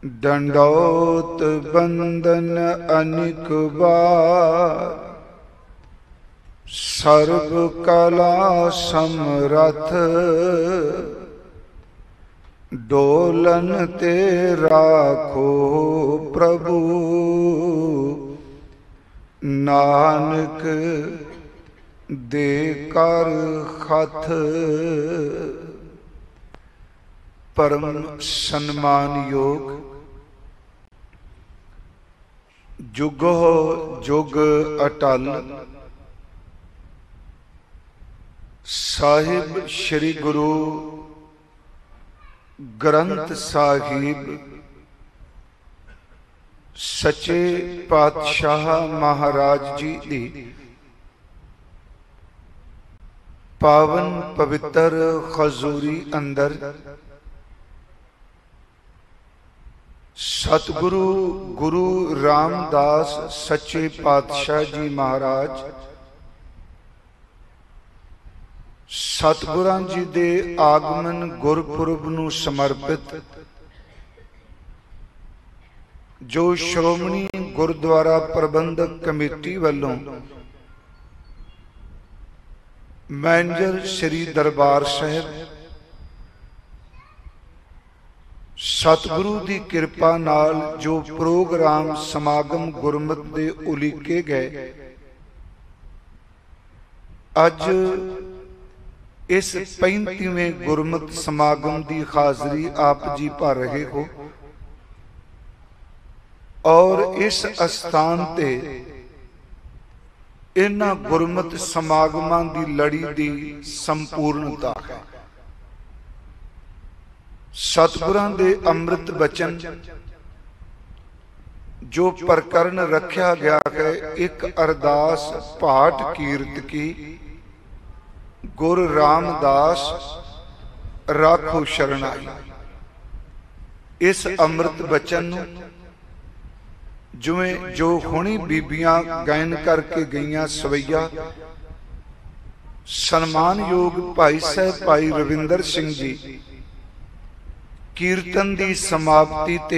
दंडौत बंदन अनिक बार, सर्व कला समरथ, डोलन ते राखो प्रभु, नानक दे कर खथ। परम सन्मान योग जुगो जुग अटल, साहिब श्री गुरु ग्रंथ साहिब सच्चे पातशाह महाराज जी दी पावन पवित्र खजूरी अंदर सतगुरु गुरु रामदास सच्चे पातशाह जी महाराज सतगुरां जी दे आगमन गुरपुरब नूं समर्पित जो श्रोमणी गुरुद्वारा प्रबंधक कमेटी वालों मैनेजर श्री दरबार साहिब सतगुरु की कृपा नाल जो प्रोग्राम समागम गुरमत दे उलीके गए, अज इस 35वें गुरमत समागम की हाजरी आप जी भर रहे हो और इस स्थान ते इन्हां गुरमत समागमां की लड़ी की संपूर्णता है। सतगुरां दे अमृत बचन जो प्रकरण रखा गया है, एक अरदास पाठ कीर्त की, गुरु रामदास राखो शरणाई। इस अमृत बचन जिवें जो हुणी बीबियां गायन करके गईयां सवैया सन्मान योग भाई साहब भाई रविंदर सिंह जी कीर्तन की समाप्ति ते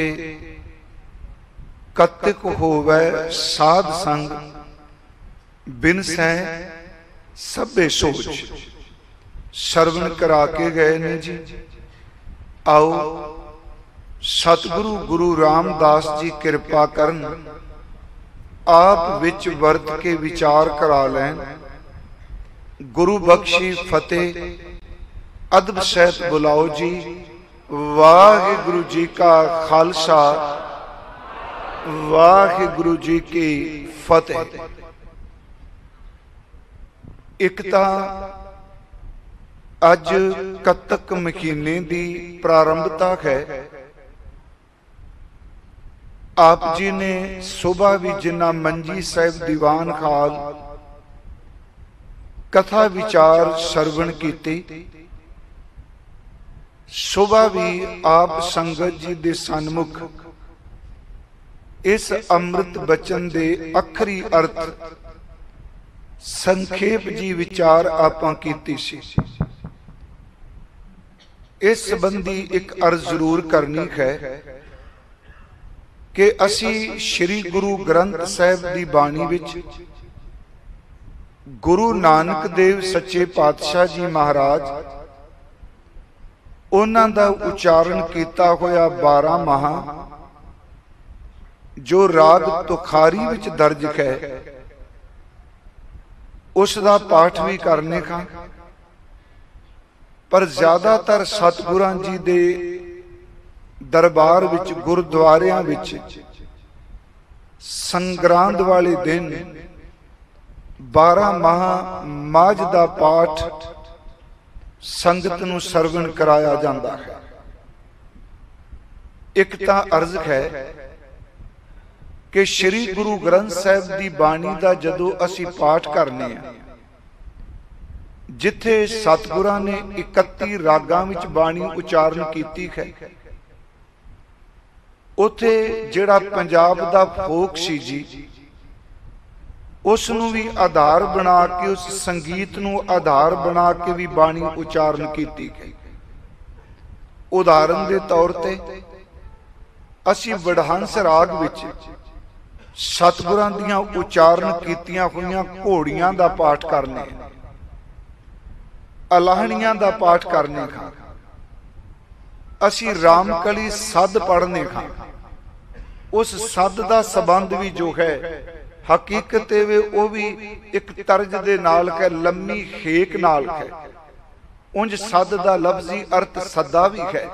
कतिक होवे साध संग बिन सै सभे सोच श्रवण करा के गए ने जी। आओ सतगुरु गुरु रामदास जी कृपा करन, आप विच वर्त के विचार करा लैन। गुरु बख्शी फतेह अदब सहित बुलाओ जी। वाहिगुरु जी का खालसा वाहिगुरु जी की फतेह। एक अज कतक महीने की प्रारंभता है। आप जी ने सुबह भी जिन्ना मंजी साहिब दीवान खाल कथा विचार श्रवण कीती, सुबह भी आप संगत जी दे सन्मुख इस अमृत बचन दे अखरी अर्थ संखेप जी विचार आपां कीती सी। इस संबंधी एक अर्ज जरूर करनी है कि असी श्री गुरु ग्रंथ साहिब की बाणी विच गुरु नानक देव सच्चे पातशाह जी महाराज उन्हां दा उच्चारण किया होया 12 माह जो राग तुखारी विच दर्ज है, उसका पाठ भी करने का। पर ज्यादातर सतगुरां जी दे दरबार विच गुरुद्वारियां विच संग्रांद वाले दिन 12 माह माज दा पाठ संगत नूं सरवण कराया जाता है। एक तां अर्ज है कि श्री गुरु ग्रंथ साहिब की बाणी का जदों असी पाठ करने जिथे सतगुरां ने 31 रागां विच बाणी उचारण कीती है, उथे जिहड़ा पंजाब दा फोक सी जी उसनूं भी आधार बना के उस संगीत नूं आधार बना के भी बाणी उचारण कीती गई। उदाहरण के तौर ते असी वडहंस राग विच सतगुरां दियां उचारण कीतियां होईयां घोड़ियां दा पाठ करने, अलाहणियां दा पाठ करने खां, असी रामकली सद पढ़ने खां। उस सद दा संबंध भी जो है हकीकत वे वो भी एक तर्ज दे नाल है, लम्मी खेक नाल है। उंज सद दा लफ्जी अर्थ सदा भी है।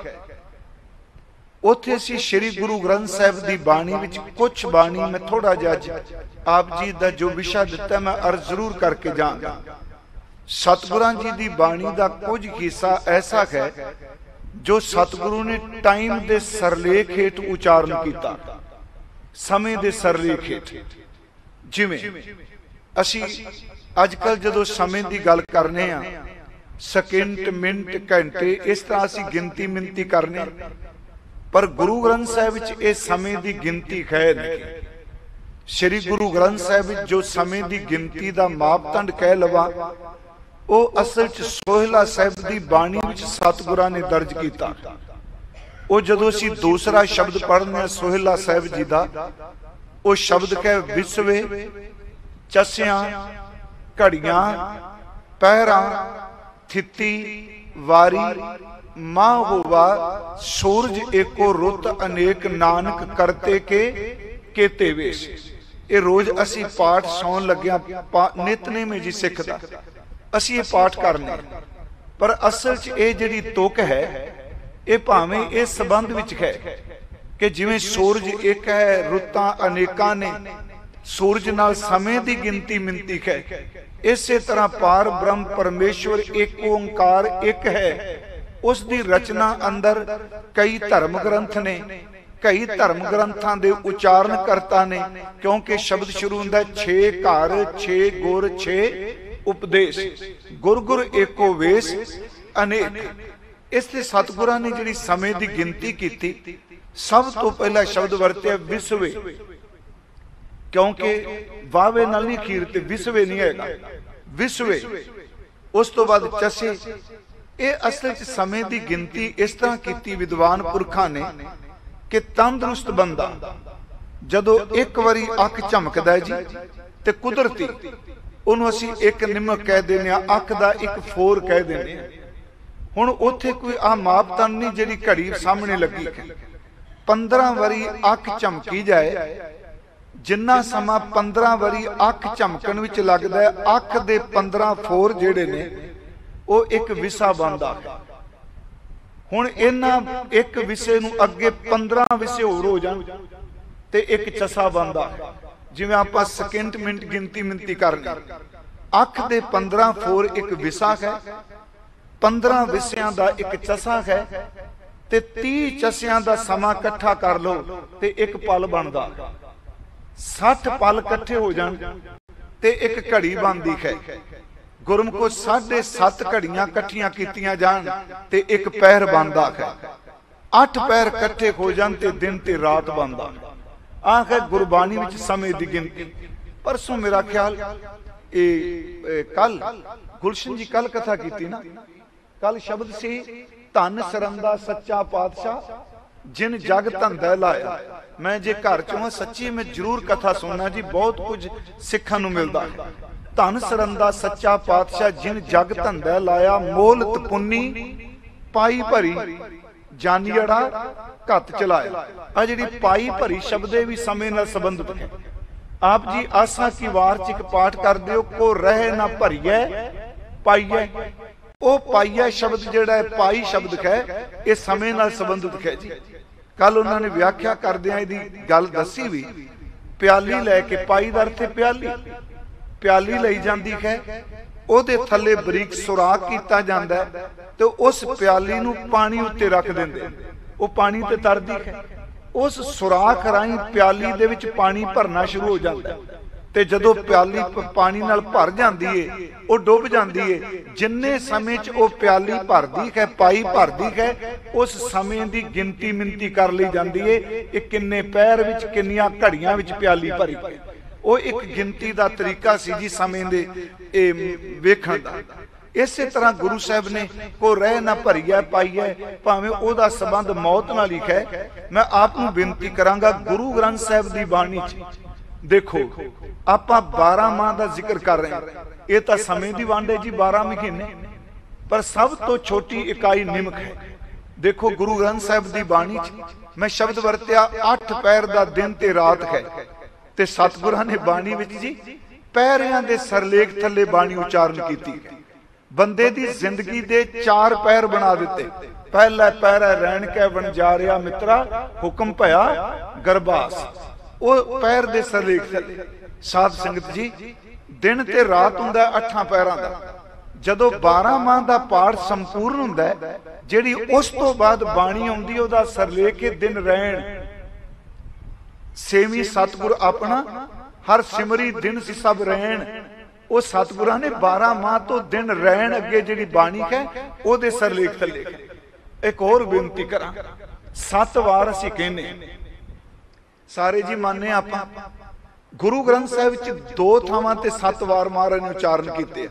उत्थे असीं श्री गुरु ग्रंथ साहिब दी बाणी विच कुछ बाणी मैं थोड़ा जिहा आप जी दा जो विशा दिता मैं अर्ज जरूर करके जाऊंगा। सतगुरां जी दी बाणी दा कुछ हिस्सा ऐसा है जो सतगुरु ने टाइम दे सरलेख हेठ उचारण किया, समय दे सरलेख हेठ। जिवें असी अजकल जदों समय की गल करने आ, सेकंड मिनट घंटे इस तरह असी गिनती मिनती करने, पर गुरु ग्रंथ साहिब विच इह समय की गिनती है नहीं। श्री गुरु ग्रंथ साहिब विच जो समय की गिनती का मापदंड कह लवा वो असल च सोहला साहिब की बाणी विच सतगुरां ने दर्ज किया। वो जदों असी दूसरा शब्द पढ़ने सोहला साहिब जी का, वो शब्द है विसवे, चसियां, घड़ियां, पहरा, थिती, वारी, मां होवा, सूरज एको रुत अनेक नानक करते के केते वेश। ये रोज असी पाठ सौन लग्या नितने में जी सिख दा असी ये पाठ करने, पर असल च ये जिहड़ी तुक है ये भावें इस संबंध विच है कि जिवें सूरज एक है, रुतां अनेकां ने, सूरज नाल समय की गिनती मिनती है। इसे तरह पार ब्रह्म परमेश्वर एक ओंकार एक है। उसकी रचना अंदर कई धर्म ग्रंथ ने, कई धर्म ग्रंथां दे उचारण करता ने, क्योंकि शब्द शुरू होंदा है 6 घर 6 गुर 6 उपदेश, गुर गुर एको वेश अनेक। इसलिए सतगुरां ने जिहड़ी समय की गिनती की, सब तो पहला शब्द वरत्या विसवे, क्योंकि वावे नाल नहीं खीर ते विसवे नहीं हैगा, विसवे। उस तो बाद चसे। ये असल च समय की गिनती इस तरह की विद्वान पुरखा ने कि तंदुरुस्त बंदा जदों एक बारी अख झमकदा है जी ते कुदरती उन्होंने असी एक निमक कह देने, अख का एक फोर कह देने। हुण उत्थे कोई आ मापदंड नहीं जिहड़ी घड़ी सामने लगी है। 15 वारी अख झमकी जाए, जिन्ना समा 15 वारी अख झमकण विच लगदा है, अख दे 15 फोर जिहड़े ने वो एक विसा बनदा है। हुण इन्हां एक विसे नूं अगे 15 विसे होर हो जाण ते एक चसा बनदा है। जिवें आपां सेकंड मिनट गिनती मिनती करनी, अख दे 15 फोर एक विसा है, 15 विसियां दा एक चसा है, ते 30 चसियां दा समा इकट्ठा कर लो ते एक पल बनदा। 60 पल इकट्ठे हो जाण ते एक घड़ी बनदी है। गुरमुखो 7.5 घड़ियां इकट्ठियां कीतियां जाण ते एक पहर बनदा है। 8 पहर इकट्ठे हो जाण ते दिन ते रात बनदा। आह है गुरबाणी विच समय की गिनती। परसों मेरा ख्याल कल गुलशन जी कल कथा की ना, कल शब्द सी धन सरंदा सच्चा पातशाह जिन जग धंधा लाया। मैं जे घर चों सच्ची मैं जरूर कथा सुनना जी, बहुत कुछ सिखण नूं मिलदा है। धन सरंदा सच्चा पातशाह जिन जग धंधा लाया, मोलत पुन्नी पाई भरी जानियड़ा घत चलाया। आ जिहड़ी पाई भरी शब्द भी समय नाल संबंधित है। आप जी आसा की वार च एक पाठ कर दिओ, को रह ना भरिए पाइए। वो पाइए शब्द जिहड़ा है, पाई शब्द है, ये समय नाल संबंधित है जी। कल उन्होंने व्याख्या करदिआं इहदी गल दसी भी, प्याली लैके पाई दा अर्थ प्याली, प्याली लई जांदी है, ਉਹਦੇ थले बरीक सुराख किया जाता है, तो उस प्याली नूं पानी उत्ते रख देंदे, वो पानी ते तरदी है। उस सुराख राही प्याली दे विच पानी भरना शुरू हो जाता है, ते जदों प्याली पानी नाल भर जाती है, वो डुब जाती है। जिन्ने समय च वो प्याली भरदी है, पाई भरदी है, उस समय की गिनती मिनती कर ली जाती है। ये किन्ने पैर विच किन्नियां घड़ियां विच प्याली भरी है। वो एक गिनती का तरीका सी जी समय दे वेखण दा। इसे तरह गुरु साहब ने को रह ना भरीए पाईए, भावें ओदा संबंध मौत नाल ही है। मैं आप नूं बेनती करांगा, गुरु ग्रंथ साहब दी बाणी च देखो आपां 12 माह दा जिक्र कर रहे हैं। ये तो समय दी वंड है जी, 12 महीने, पर सब तो छोटी इकाई निमक है। देखो गुरु ग्रंथ साहब दी बाणी च मैं शब्द वरत्या 8 पैर दा दिन ते रात है, ते सतगुरां ने बाणी विच जी पैरियां दे सरलेख थल्ले बाणी उचारण कीती। बंदे दी जिंदगी दे 4 पैर बना दिते। पहला पैर है रैन कै वणजारिया मित्रा, हुक्म भया गरबास। वो पैर दे सरलेख थल्ले साध संगत जी दिन ते रात हुंदा 8 पैरां दा। जदों 12 माह दा पाठ संपूर्ण हुंदा है, जिहड़ी उस तो बाद बाणी आउंदी ओदा सरलेख के दिन रैन। सेवी सतगुर अपना हर सिमरी दिन सी सब रैन। वो सतगुरां ने 12 माह तो दिन रैन अगे जिहड़ी बाणी है ओदे सरलेख थल्ले। एक होर बेनती करा, 7 वार असीं कहने सारे जी माने आपां गुरु ग्रंथ साहिब च 2 थावां ते 7 वार महाराज ने उचारण कीते।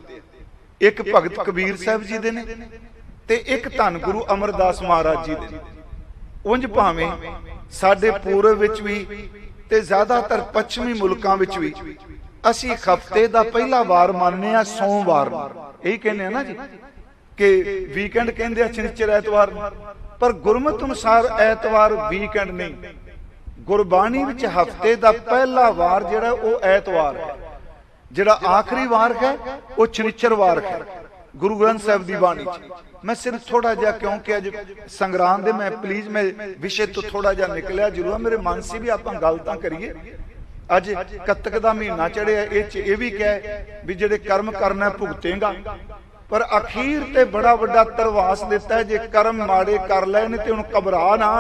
एक भगत कबीर साहब जी दे ने ते एक धन गुरु अमरदास महाराज जी दे। उंज भावें साडे पूर्व विच भी ते ज्यादातर पश्चिमी मुल्कां विच भी असी हफ्ते दा पहला वार मानने आ सोमवार। यही कहने ना जी कि वीकेंड कहंदे आ शनिचर ऐतवार, पर गुरमत अनुसार ऐतवार वीकेंड नहीं। गुरबाणी विच हफ्ते दा पहला वार जिहड़ा वो ऐतवार है, जिहड़ा आखिरी वार है वो शनिचर वार है गुरु ग्रंथ साहब दी बाणी च। मैं सिर्फ थोड़ा जिहा क्योंकि अज संग्राम दे मैं प्लीज मैं विषय तो थोड़ा जिहा निकलिया जरूर, मेरे मन से भी आपां गल तां करिए। अज कत्तक दा महीना चढ़िया, ये भी कह भी जिहड़े कर्म करना भुगतेगा, पर अखीर ते बड़ा वड्डा तरवास दिता है, जे कर्म माड़े कर ले ते हुण घबरा ना,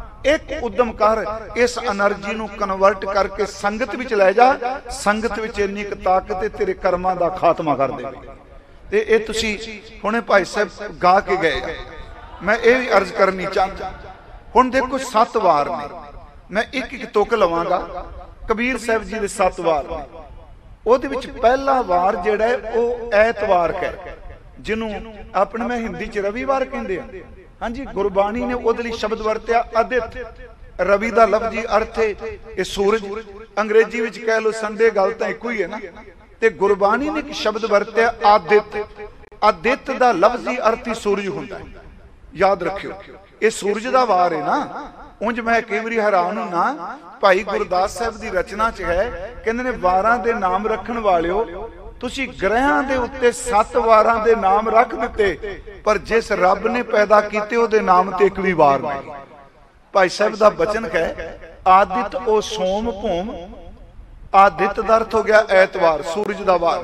एक उद्यम कर, इस एनर्जी नूं कन्वर्ट करके संगत विच लै जा। संगत विच इन्नी क ताकत है तेरे कर्मां दा खात्मा कर देवे। ते ये तुसीं हुणे भाई साहब गा के गए, मैं ये भी अर्ज करनी चाहता। हुण देखो 7 वार ने, मैं एक एक तुक लवांगा। कबीर साहब जी दे 7 वार ने, ओहदे विच पहला वार जिहड़ा है वो ऐतवार है, जिन्हों अपने में हिंदी च रविवार कहंदे आ। हाँ जी, गुरबाणी ने उहदे लई शब्द वरत्या आदित्य। रवि दा लफ्जी अर्थ है ये सूरज, अंग्रेजी विच कह लो संडे, गल तां इक्को ही है ना। ते गुरबाणी ने एक शब्द वरत्या आदित्य। आदित्य दा लफ्जी अर्थ ही सूरज हुंदा है, याद रखियो। ये सूरज दा वार है ना। उंज मैं कई बारी हैरान होना, भाई गुरदास साहब दी रचना च है, कहंदे ने वारां दे नाम रखण वालिओ तुसी ग्रहां दे उत्ते 7 वारां दे नाम रख दिते, पर जिस रब ने पैदा कीते ओदे नाम ते एक भी वार नहीं। भाई साहब दा बचन है आदित्य ओ सोम भूम। आदित्य दा अर्थ हो गया ऐतवार, सूरज दा वार।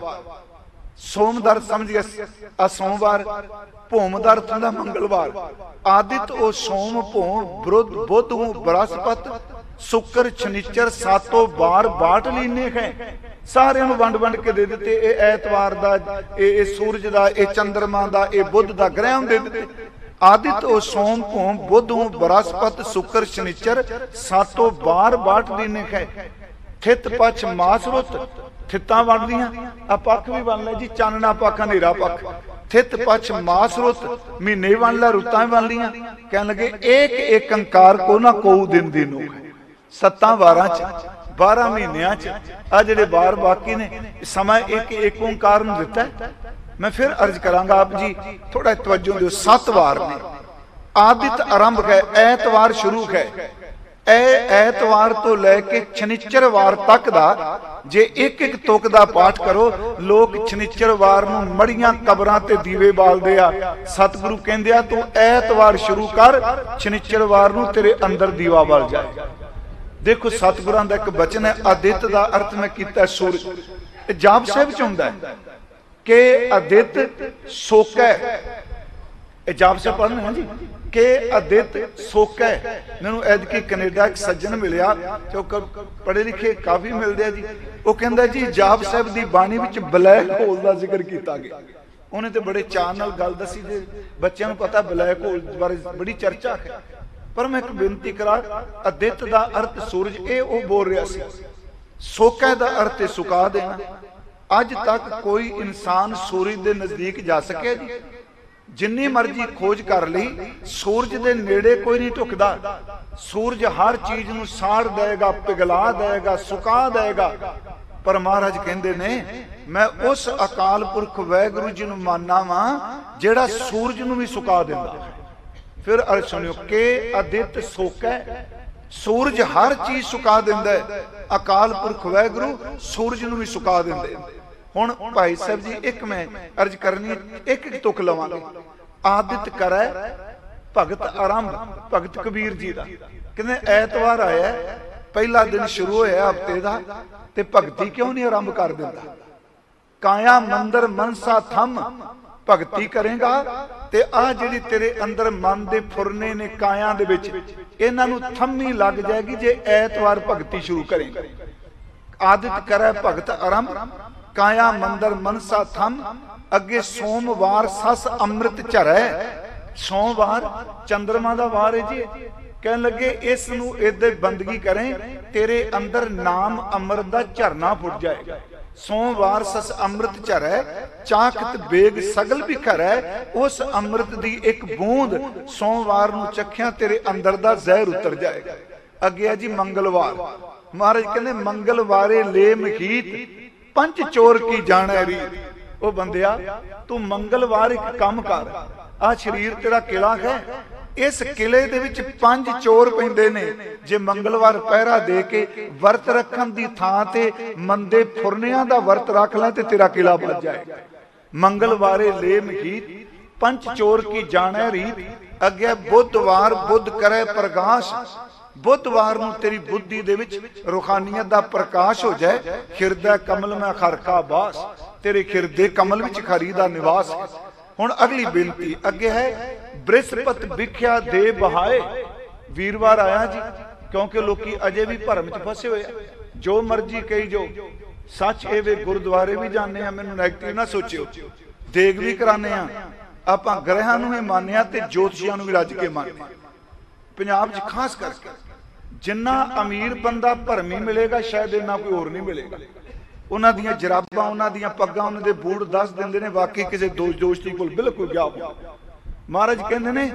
सोम दा अर्थ समझ गया सोमवार, भूम दा अर्थ हुंदा मंगलवार। आदित्य ओ सोम भूम बुध बृहस्पति शुक्र शनिचर 7 वार बाट लीने हैं। सारे वंड वंड के दे दिते। ये ऐतवार दा, ये सूरज दा, ये चंद्रमा दा, ये बुध दा, ग्रह दे दिते। आदित्य ओ सोम भूम बुध बृहस्पति शुक्र शनिचर 7 वार बाट लीने हैं। थित पक्ष मास रुत, थित्तां बन दियां, आ पक्ष भी बन लै जी, चानना पक्ष हनेरा पक्ष। थित पक्ष मास रुत, महीने बन लै, रुतां बन लियां। कहन लगे एक एक अंकार को ना कोऊ दिन दिनों है। 7 वारां च 12 महीनों च आ जिहड़े वार बाकी ने समय एक एक ओंकार नूं दिता है। मैं फिर अर्ज करांगा आप जी थोड़ा तवज्जो दिओ। 7 वार ने, आदित्य आरंभ है, ऐतवार शुरू है। ऐतवार तो लैके शनिचरवार तक दा जे एक एक तुक दा पाठ करो, लोग शनिचरवार नूं मड़ियां कबरां ते दीवे बालदे आ। सतगुरु कहंदे आ तू ऐतवार शुरू कर, शनिचरवार नूं तेरे अंदर दीवा बल जाए। देखो सतगुरां दा एक बचन है, आदित्य दा अर्थ मैं कीता सूरज। जाप साहिब च हुंदा है कि आदित्य सोका है। जाप साहिब पढ़ने हैं जी कि आदित्य सोका है। मैनूं ऐदकी कनेडा एक सज्जन मिलिया, जो पढ़े लिखे काफी मिलते जी। वो कहंदा जी जाप साहिब दी बाणी विच ब्लैक होल दा जिक्र कीता गया। उन्हें तो बड़े चाअ नाल गल दसी, बच्चों को पता ब्लैक होल बारे बड़ी चर्चा है। पर मैं एक बेनती करा, आदित्य दा अर्थ सूरज, ये वो बोल रहा सी। सोका दा अर्थ सुका देना, अज तक कोई इंसान सूरज के नजदीक जा सके जी? जिन्नी मर्जी खोज कर ली, सूरज के नेड़े कोई नहीं ढुकदा। सूरज हर चीज नूं साड़ देगा, पिघला देगा, सुका देगा। पर महाराज कहंदे ने मैं उस अकाल पुरख वैगुरु जी नूं मानना वा जिहड़ा सूरज नूं भी सुका दिंदा। फिर अर्थ सुनियो के अदित सोकै, सूरज हर चीज सुका दिंदा है, अकाल पुरख वैगुरु सूरज नूं भी सुका दिंदे। हुण भाई साहब जी एक मैं अर्ज करनी, एक तुक लवांगे। आदित करै भगत आरंभ, भगत कबीर जी दा कहंदे ऐतवार आया, पहला दिन शुरू होया हफ्ते दा, ते भगती क्यों नहीं आरंभ कर दिंदा? काया मंदिर मनसा थम, भगती करेगा ते आ जिहड़ी तेरे अंदर मन दे फुरने ने काया दे विच, इन्हां नूं थम्मी लग जाएगी जे ऐतवार भगती शुरू करेगा। आदित करै भगत आरंभ, काया मंदिर मनसा थम, अगे सोमवार सस अमृत झरै। सोमवार चंद्रमा दा वार है जी। कहन लगे इस नूं इदे बंदगी करें, तेरे अंदर नाम अमृत दा झरना फुट जाएगा। सोमवार सस अमृत झरै, चाखत बेग सगल बिखरै। उस अमृत दी एक बूंद सोमवार नूं चखिया, तेरे अंदर दा जहर उतर जाएगा। अगे है जी मंगलवार। महाराज कहंदे मंगलवारे ले महीत, पंच चोर की जाने रीत। ओ बंदिया तू मंगलवार एक काम कर, आ शरीर तेरा किला है, इस किले दे विच पंज चोर पैंदे ने। जे मंगलवार पहरा दे के वर्त रखन दी थां ते मंदे फुरनियां दा वर्त रख ले ते तेरा किला बच जाएगा। मंगलवारे ले महीत, पंच चोर की जाने रीत। अगे बुधवार बुध करे प्रकाश, बुधवार नूं तेरी बुद्धि दे विच रूहानियत दा प्रकाश हो जाए। खिरदा कमल में खर का बास, तेरे खिरदे कमल विच खरी दा निवास है। हुण अगली बेनती अगे है, बृहस्पति विख्या दे बहाए। वीरवार आया जी, क्योंकि लोकी अजे भी भरम च फसे हुए, जो मर्जी कही जो सच ए वे गुरुद्वारे भी जाने, मैनूं नैगेटिव ना सोचियो, देग भी कराने, आपां ग्रहां नूं भी मानिया ते ज्योतिषियां नूं भी रज के मानिया। पंजाब च खास करके जिन्ना अमीर बंदा भरमी मिलेगा, शायद इन्ना कोई होर नहीं मिलेगा। उन्हां दियां जराबां, उन्हां दियां पग्गां, उन्हां दे बूट दस दिंदे ने वाकई किसी दोस्ती कोल बिल्कुल गया हो। महाराज कहंदे ने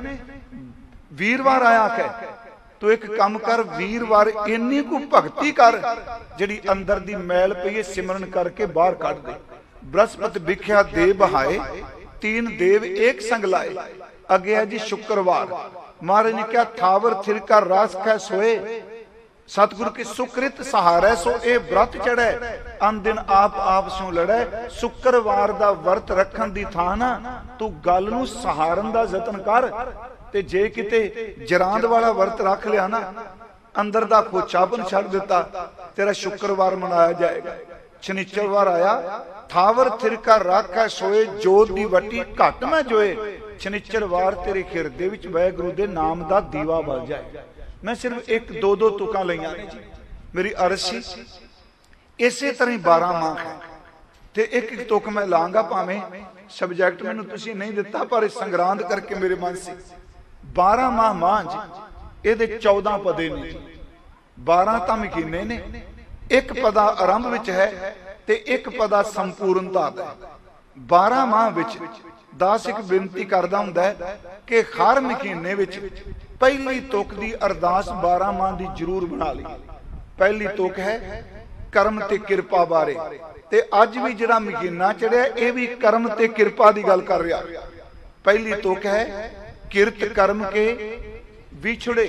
वीरवार आया है, तो एक काम कर, वीरवार इन्नी को भगती कर जिहड़ी अंदर दी मैल पई है, सिमरन करके बाहर कढ दे। बृहस्पति विख्या दे बहाए, तीन देव एक संग लाए। अगे है जी शुक्रवार। महाराज ने क्या थावर थिर का रास कै सोए, सतगुरु की सुकृत सहारे। सो ए व्रत चढ़े, अन दिन आप सो लड़े। शुक्रवार दा वर्त रखन दी थां ना तू गल नूं सहारन दा यतन कर। ते जे किते जरांद वाला वर्त रख लिया ना, अंदर दा खोचापन छड़ दिता, तेरा शुक्रवार मनाया जाएगा। शनिचरवार आया, थावर थिर का राखै सोए, जोत दी वटी घट में जोए। शनिचरवार तेरे खिरदे विच वाहिगुरू दे नाम दा दीवा बल जाए। मैं सिर्फ एक दो दो तुकां लईआं ने जी, मेरी अर्ज सी। इसे तरह 12 माह है, ते एक एक तुक मैं लांगा, भावें सबजैक्ट मैनूं तुसीं नहीं दिता, पर संग्रांद करके मेरे मन से 12 माह मां जी, इहदे 14 पदे ने जी। 12 तां महीने ने, एक पदा आरंभ विच है ते एक पदा संपूर्णता दा। 12 माह विच दास एक बेनती करदा हुंदा है कि हर महीने विच पहली तुक दी अरदास 12 माह दी जरूर बना ली। पहली तुक है कर्म ते किरपा बारे, ते अज भी जिहड़ा महीना चढ़िया यह भी कर्म ते किरपा दी गल कर रहा। पहली तुक है किरत कर्म के विछड़े।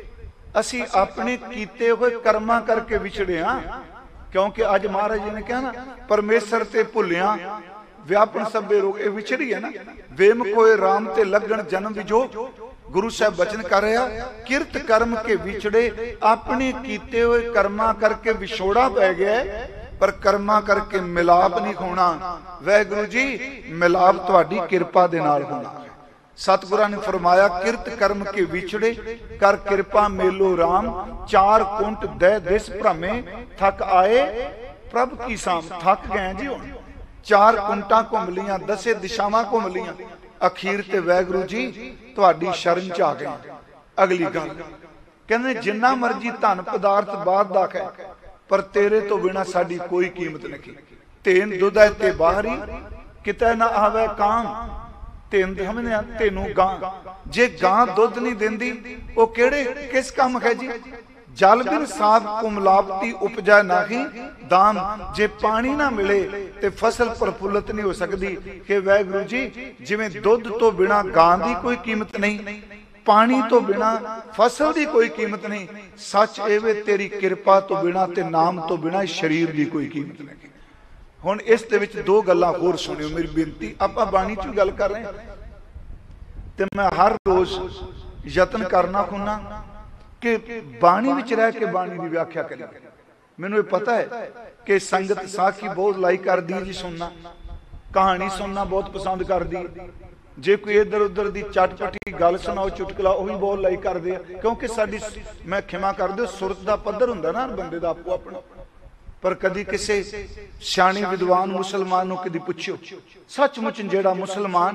असी अपने कीते हुए कर्मा करके विछड़े हाँ, क्योंकि अज महाराज जी ने कहा ना, परमेश्वर ते भुलिया व्यापन सबे रोग, ये विछड़ी है ना। वेम कोय राम ते लगन जन्म विजोग, गुरु साहब बचन कर रहा। किरत कर्म के विछड़े, अपने कीते हुए कर्मा करके विछोड़ा पै गया, पर कर्मा करके मिलाप नहीं होना। वाहिगुरू जी मिलाप तुहाडी किरपा दे नाल होना। सतगुरां ने फरमाया, किरत कर्म के विछड़े, कर किरपा मेलो राम। चार कुंट दे दिस भ्रमे, थक आए प्रभ की साम। थक गए जी हुण, चार कुंटा घुम लियां, 10 दिशावां घुम लियां, अखीर ते वाहिगुरू जी तुहाडी शरण च आ गए। अगली गल कहंदे, जिन्ना मर्जी धन पदार्थ बाद दा है, पर तेरे तो बिना साडी कोई कीमत नहीं। तेन दुध है ते बाहरी किते ना आवे काम। तेन समझने तेनू गां, जे गां दुध नहीं देंदी वो केड़े किस काम है जी। जल बिन साफ कुमलापती उपजा नाही दाम। जे पानी ना मिले ते फसल प्रफुल्लित नहीं हो सकती। कि वाहिगुरु जी जिवें दुध तो बिना गां की कोई कीमत नहीं, पानी तो बिना फसल की कोई कीमत नहीं, सच एवे तेरी किरपा तो बिना ते नाम तो बिना शरीर की कोई कीमत नहीं। हुण इस दे विच दो गल्लां होर सुनियो मेरी बेनती। आपां बाणी चों गल कर रहे हैं ते मैं हर रोज यतन करना हुन्ना कि बाणी विच रह के बाणी की व्याख्या करी। मैनूं ये पता है कि संगत साखी बहुत लाइक कर दी जी, सुनना कहानी सुनना बहुत पसंद कर दी। जे कोई इधर उधर की चटपटी गल सुनाओ चुटकला वो भी बहुत लाइक करते हैं, क्योंकि साडी मैं क्षमा कर दो सुरत का पद्धर हुंदा ना बंदे दा आपो अपना। पर कदी किसी सियाणे विद्वान मुसलमान कदी पुछो, सचमुच जेड़ा मुसलमान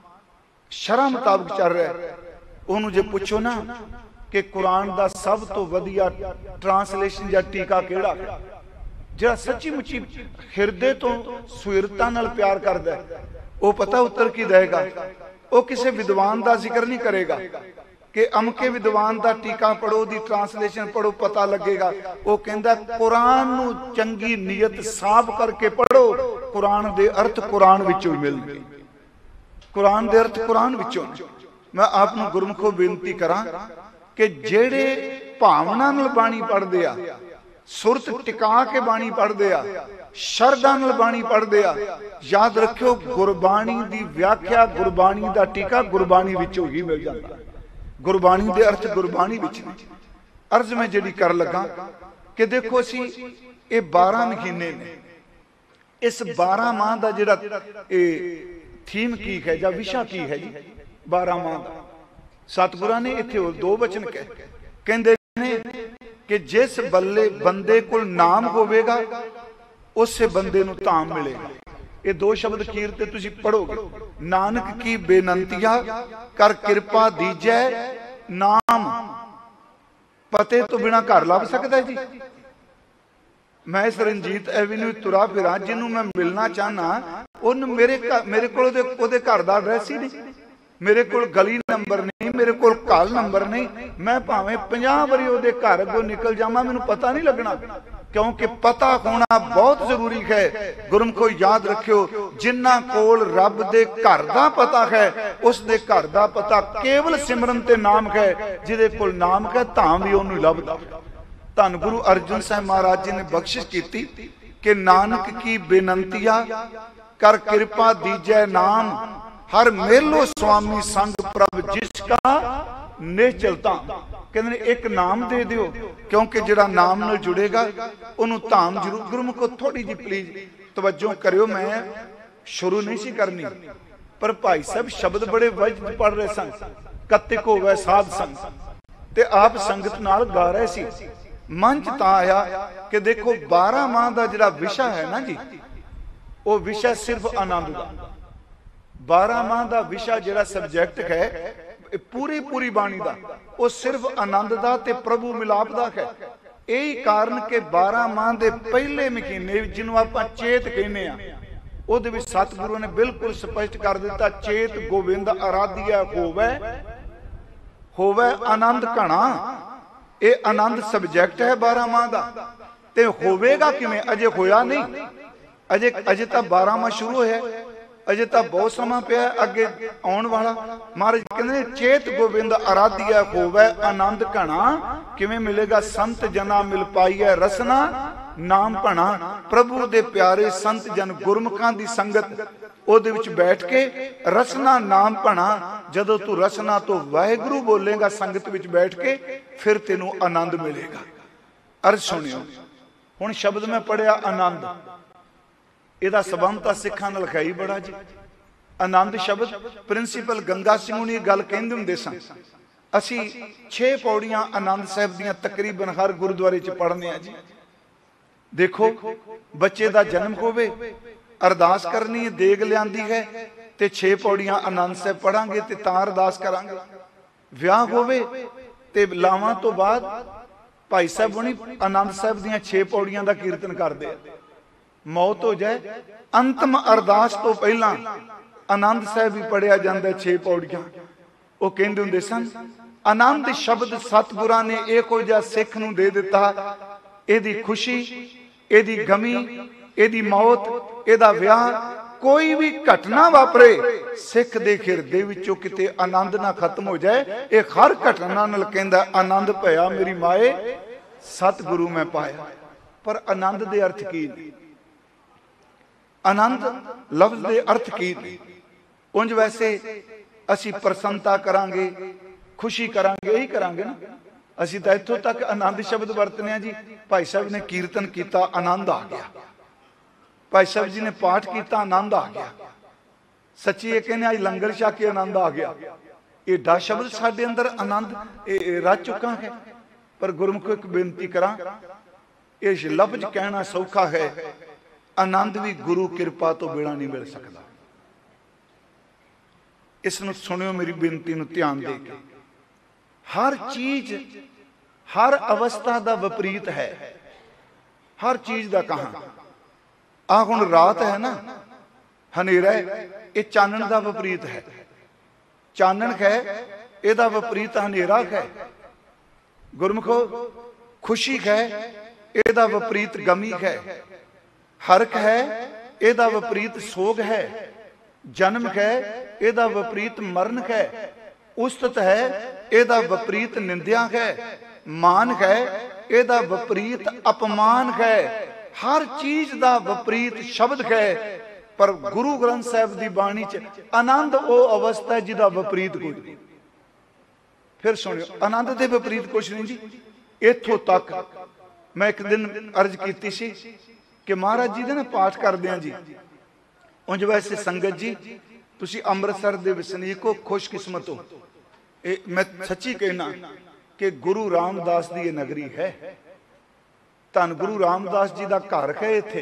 शरह मुताबिक चल रहा है उन्होंने जे पुछो ना कि कुरान का सब तो वधिया ट्रांसलेशन या टीका केड़ा है, जो सच्ची मुची हिरदे तो सुहिरता नाल प्यार करता है, वो पता उत्तर की देगा। वो किसी विद्वान का जिक्र नहीं करेगा कि अमके विद्वान का टीका पढ़ो दी ट्रांसलेशन पढ़ो पता लगेगा। वो कहता कुरान नू चंगी नीयत साफ करके पढ़ो, कुरान दे अर्थ कुरान विचों मिलदे, कुरान दे अर्थ कुरान विचों। मैं आपनू गुरमुखों बेनती करा कि जेड़े भावना नाल बाणी पढ़दे आ, सुरत टिका के बाणी पढ़दे आ, शरदा नाल बाणी पढ़दे आ, याद रखियो गुरबाणी दी व्याख्या गुरबाणी दा टीका गुरबाणी विचों ही मिल जाता। गुरबाणी दे अर्थ गुरबाणी विच ने। अर्ज मैं जिहड़ी कर लगा कि देखो असी ये 12 महीने ने, इस 12 माह का जिहड़ा थीम की है या विशा की है जी 12 माह का। सतगुरां ने इत्थे दो वचन कहंदे ने कि जिस बल्ले बंदे कोल नाम होवेगा उस बंदे नूं धाम मिलेगा। ये दो शब्द कीर ते तुसी पढ़ोगे, नानक की बेनंतिया कर कृपा दीजै नाम। पते तो बिना घर लभ सकता जी। मैं इस रंजीत एवेन्यू तुरा फिरा, जिन्हों मैं मिलना चाहना उन मेरे को घर का एड्रैस ही नहीं, मेरे को गली नंबर नहीं, मेरे को कॉल नंबर नहीं। मैं भावें 50 बारी उहदे घर अगों निकल जावां मैनूं पता नहीं लगना, क्योंकि पता होना बहुत जरूरी है। गुरमुखो याद रखियो जिन्ना कोल रब दे घर दा पता है उस दे घर दा पता केवल सिमरन ते नाम है। जिहदे कोल नाम है धाम भी उहनूं लभदा। धन गुरु अर्जुन साहिब महाराज जी ने बख्शिश की कि नानक की बेनंतिया कर कृपा दीजै नाम, हर मेलो स्वामी संग प्रभ जिसका निश्चलता। कहते हैं एक नाम दे दियो, क्योंकि जिहड़ा नाम नाल जुड़ेगा उन्होंने धाम जरूर। गुरमुखो थोड़ी जी प्लीज तवज्जो करियो, मैं शुरू नहीं सी करनी पर भाई साहब शब्द बड़े वजद पढ़ रहे सन। कत्तिक होवे साध संग ते आप संगत नाल गा रहे सी। मन च तां आया कि देखो 12 माह का जिहड़ा विशा है ना जी, वो विशा सिर्फ आनंद का। 12 माह का विशा जिहड़ा सबजैक्ट है पूरी बाणी का, वो सिर्फ आनंद का ते प्रभु मिलाप का है। यही कारण के 12 माह के पहले महीने जिन्हों आप चेत कहने उहदे विच सतगुरु ने बिल्कुल स्पष्ट कर दिता, चेत गोविंद आराध्य होवे आनंद घना। ये आनंद सबजैक्ट है 12 माह का, ते होवेगा किवें अजे होया नहीं, अजे तो 12 माह शुरू है, अजे तो बहुत समा पिया अगे आने वाला। महाराज कहते चेत गोविंद आराध्य होवे आनंद घना, किवें मिलेगा संत जना मिल पाई है रसना नाम भना। प्रभु दे प्यारे संत जन गुरमुखां दी संगत ओदे विच बैठ के रसना नाम भना। जदों तू रसना तो वाहिगुरु बोलेगा संगत विच बैठ के, फिर तेनों आनंद मिलेगा। अर्ज सुनियो हुण शब्द मैं पढ़िया आनंद, ਇਹਦਾ ਸੰਬੰਧ ਤਾਂ ਸਿੱਖਾਂ ਨਾਲ ਹੈ ਹੀ ਬੜਾ ਜੀ। ਆਨੰਦ ਸ਼ਬਦ ਪ੍ਰਿੰਸੀਪਲ ਗੰਗਾ ਸਿੰਘ ਹੁਣੀ ਗੱਲ ਕਹਿੰਦੇ ਹੁੰਦੇ ਸਨ। ਅਸੀਂ 6 ਪੌੜੀਆਂ ਆਨੰਦ ਸਾਹਿਬ ਦੀਆਂ ਤਕਰੀਬਨ ਹਰ ਗੁਰਦੁਆਰੇ 'ਚ ਪੜ੍ਹਨੇ ਆ ਜੀ। ਦੇਖੋ ਬੱਚੇ ਦਾ ਜਨਮ ਹੋਵੇ, ਅਰਦਾਸ ਕਰਨੀ ਹੈ, ਦੇਗ ਲਿਆਂਦੀ ਹੈ ਤੇ 6 ਪੌੜੀਆਂ ਆਨੰਦ ਸਾਹਿਬ ਪੜਾਂਗੇ ਤੇ ਤਾਂ ਅਰਦਾਸ ਕਰਾਂਗੇ। ਵਿਆਹ ਹੋਵੇ ਤੇ ਲਾਵਾਂ ਤੋਂ ਬਾਅਦ ਭਾਈ ਸਾਹਿਬ ਹੁਣੀ ਆਨੰਦ ਸਾਹਿਬ ਦੀਆਂ 6 ਪੌੜੀਆਂ ਦਾ ਕੀਰਤਨ ਕਰਦੇ ਆ। मौत हो जाए, अंतिम अरदास तो पहला आनंद साहब भी पढ़िया जाता 6 पौड़ियां। वो कहते होंगे सन, आनंद शब्द सतगुरां ने इहो जिहा सिख नूं दे दिता, इहदी खुशी, इहदी गमी, इहदी मौत, इहदा विआह, कोई भी घटना वापरे सिख दे हिरदे विचों किते आनंद ना खत्म हो जाए। ये हर घटना नाल कहंदा आनंद भया मेरी माए, सतगुरु मैं पाया। पर आनंद दे अर्थ की ने? आनंद लफ्ज दे अर्थ की ने? उंज वैसे असी प्रसन्नता करांगे, खुशी करांगे, यही करांगे ना। असी तो इत्थों तक आनंद शब्द वरतने जी। भाई साहब ने कीर्तन किया, आनंद आ गया। भाई साहब जी ने पाठ किया, आनंद आ गया। सच्ची ये कहने आज लंगर छक के आनंद आ गया। एडा शब्द साडे अंदर आनंद रच चुका है। पर गुरमुखो एक बेनती करा, इस लफ्ज कहना सौखा है, आनंद भी गुरु कृपा तो बिना नहीं मिल सकता। इसनूं सुनियो मेरी बेनती नूं ध्यान दे के। हर चीज हर अवस्था का विपरीत है। हर चीज का कहा आ हुण रात है ना, हनेरा है, ये चानण का विपरीत है। चानण है, ਇਹਦਾ विपरीत हनेरा है। गुरमुखो खुशी है, ਇਹਦਾ विपरीत गमी है। हरक है, ਇਹਦਾ विपरीत सोग है। जन्म है, ਇਹਦਾ विपरीत मरण है। उस्तत है, ਇਹਦਾ विपरीत निंदिया है। मान है, ਇਹਦਾ विपरीत अपमान है। हर चीज का विपरीत शब्द है। पर गुरु ग्रंथ साहब की बाणी च आनंद वो अवस्था है जिसका विपरीत कोई नहीं। फिर सुनियो, आनंद के विपरीत कुछ नहीं जी। इथों तक मैं एक दिन अर्ज की सी कि महाराज जी ने पाठ करदे जी, उंज वैसे संगत जी तुसी अमृतसर दे वसनीक हो, खुशकिस्मत हो। मैं सच्ची कहना कि गुरु रामदास की यह नगरी है। धन गुरु रामदास जी का घर है इत्थे।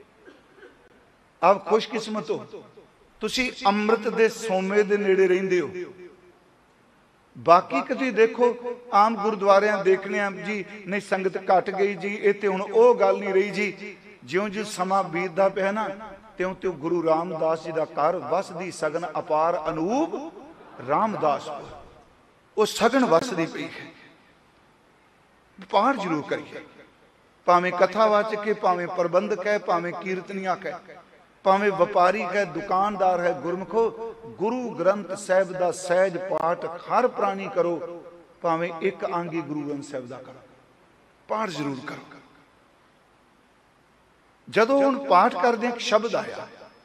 आप खुशकिस्मत हो, तुसी अमृत दे सोमे दे नेड़े रहिंदे हो। बाकी कभी देखो आम गुरुद्वारे देखने जी नहीं संगत घट गई जी, इत्थे हुण ओह गल नहीं रही जी। ज्यों ज्यों समा बीतदा पिया ना, त्यों त्यों गुरु रामदास जी का घर वसदी सगन अपार अनूप रामदास वो सगन वसदी पई है। पाठ जरूर करिए, भावें कथावाचक है, भावें प्रबंधक है, भावें कीर्तनिया है, भावें व्यापारी है, दुकानदार है। गुरमुखो गुरु ग्रंथ साहब का सहज पाठ हर प्राणी करो, भावें एक आंगी गुरु ग्रंथ साहब का करो, पाठ जरूर करो। जदों हुण पाठ करदे एक शब्द आया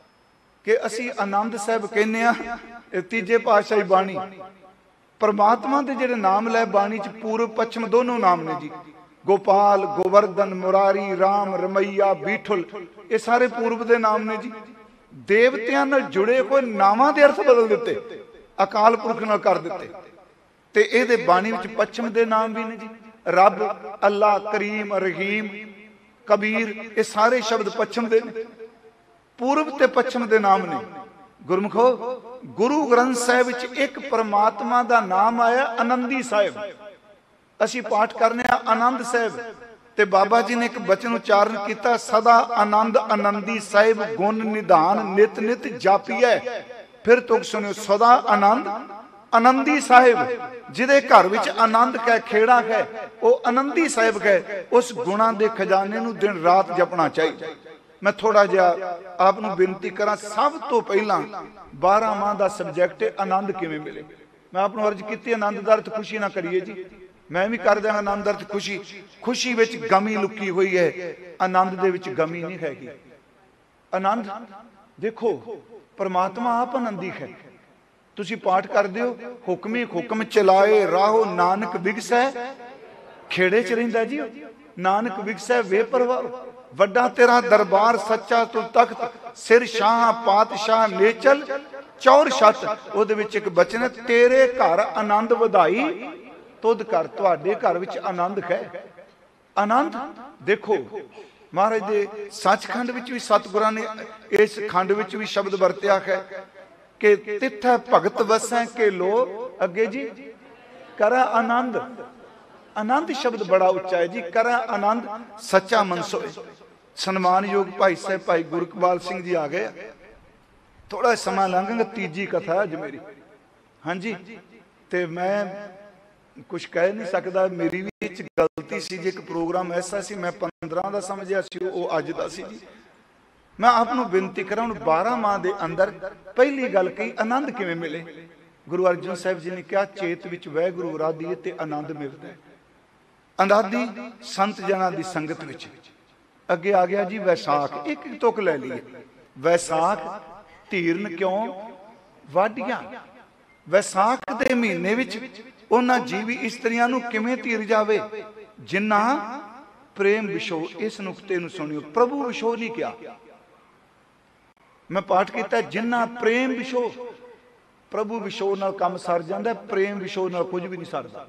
कि असी आनंद साहब कहने तीजे पातशाही बाणी, परमात्मा के जिहड़े नाम लै बाणी च पूर्व पश्चिम दोनों नाम ने जी। गोपाल, गोवर्धन, मुरारी, राम, रमैया, बीठुल, ये सारे पूर्व के नाम ने जी। देवतियां नाल जुड़े कोई नावां दे अर्थ बदल दिते, अकाल पुरख नाल कर दिते। ते इहदे बाणी विच पश्चिम के नाम भी ने जी। रब, अल्लाह, करीम, रहीम, कबीर, ये सारे शब्द पश्चिम दे ने। पूर्व ते पश्चिम के नाम ने। गुरमुखो गुरु ग्रंथ साहिब विच एक परमात्मा का नाम आया आनंदी साहिब। असी पाठ करने आनंद साहिब ते बाबा जी ने एक बचन उच्चारण किया, सदा आनंद आनंदी साहिब गुण निधान नित नित जापीए। फिर तुम सुनियो, सदा आनंद आनंदी साहिब जिदे घर विच आनंद कै खेड़ा है, वो आनंदी साहिब है। उस गुणा के खजाने नूं दिन रात जपना चाहिए। मैं थोड़ा जिहा आपनूं बेनती करा, सब तो पहला 12 माह का सबजैक्ट है आनंद किवें मिले। मैं आपनूं अर्ज की आनंद दा अर्थ खुशी ना करिए जी, मैं भी कर देंगा आनंद अर्थ खुशी। खुशी विच गमी लुकी हुई है, आनंद दे विच गमी नहीं हैगी। आनंद देखो परमात्मा आप आनंदी है। तुसी पाठ कर दियो, हुक्मी हुक्म चलाए राहो नानक विगसै, खेड़े च रहिंदा जी। नानक विगसै बेपरवाह, वड्डा तेरा दरबार सच्चा तू तख्त, सिर शाह पातशाह नेचल चौर छत। उहदे विच एक बचन है, तेरे घर आनंद वधाई तुद कर। तुहाडे घर विच आनंद है। आनंद देखो महाराज दे सचखंड विच भी सतगुरां ने इस खंड विच भी शब्द वरत्या है कि तिथै भगत वसै के लो अगे जी करै आनंद। आनंद शब्द बड़ा उच्चा है जी। करै आनंद सच्चा मनसोए। ਸਨਮਾਨਯੋਗ ਭਾਈ ਸਾਹਿਬ ਭਾਈ ਗੁਰਕਬਾਲ ਸਿੰਘ ਜੀ ਆ ਗਏ। ਥੋੜਾ ਸਮਾਂ ਲੰਘਾਂਗਾ, ਤੀਜੀ ਕਥਾ ਅੱਜ ਮੇਰੀ। ਹਾਂਜੀ, ਤੇ ਮੈਂ ਕੁਝ ਕਹਿ ਨਹੀਂ ਸਕਦਾ, ਮੇਰੀ ਵੀ ਇਹ 'ਚ ਗਲਤੀ ਸੀ। ਜੇ ਇੱਕ ਪ੍ਰੋਗਰਾਮ ਐਸਾ ਸੀ ਮੈਂ 15 ਦਾ ਸਮਝਿਆ ਸੀ, ਉਹ ਅੱਜ ਦਾ ਸੀ ਜੀ। ਮੈਂ ਆਪ ਨੂੰ ਬੇਨਤੀ ਕਰਾਂ, ਹੁਣ 12 ਮਾਹ ਦੇ ਅੰਦਰ ਪਹਿਲੀ ਗੱਲ ਕਹੀ, ਆਨੰਦ ਕਿਵੇਂ ਮਿਲੇ? ਗੁਰੂ ਅਰਜਨ ਸਾਹਿਬ ਜੀ ਨੇ ਕਿਹਾ, ਚੇਤ ਵਿੱਚ ਵਾਹਿਗੁਰੂ ਆਰਾਧੀਏ ਤੇ ਆਨੰਦ ਮਿਲਦਾ ਹੈ। ਆਜ਼ਾਦੀ ਸੰਤ ਜਨਾਂ ਦੀ ਸੰਗਤ ਵਿੱਚ। ਅੱਗੇ ਆ ਗਿਆ ਜੀ ਵੈਸਾਖ। ਇੱਕ ਇੱਕ ਤੁਕ ਲੈ ਲਈਏ। ਵੈਸਾਖ ਧੀਰਨ ਕਿਉਂ ਵਾਢੀਆਂ। ਵੈਸਾਖ ਦੇ ਮਹੀਨੇ ਵਿੱਚ ਉਹਨਾਂ ਜੀਵੀ ਇਸਤਰੀਆਂ ਨੂੰ ਕਿਵੇਂ ਧੀਰ ਜਾਵੇ ਜਿਨ੍ਹਾਂ ਪ੍ਰੇਮ ਵਿਸ਼ੋ। ਇਸ ਨੁਕਤੇ ਨੂੰ ਸੁਣਿਓ, ਪ੍ਰਭੂ ਵਿਸ਼ੋ ਨਹੀਂ ਕਿਹਾ। ਮੈਂ ਪਾਠ ਕੀਤਾ, ਜਿਨ੍ਹਾਂ ਪ੍ਰੇਮ ਵਿਸ਼ੋ। ਪ੍ਰਭੂ ਵਿਸ਼ੋ ਨਾਲ ਕੰਮ ਸਰ ਜਾਂਦਾ, ਪ੍ਰੇਮ ਵਿਸ਼ੋ ਨਾਲ ਕੁਝ ਵੀ ਨਹੀਂ ਸਰਦਾ।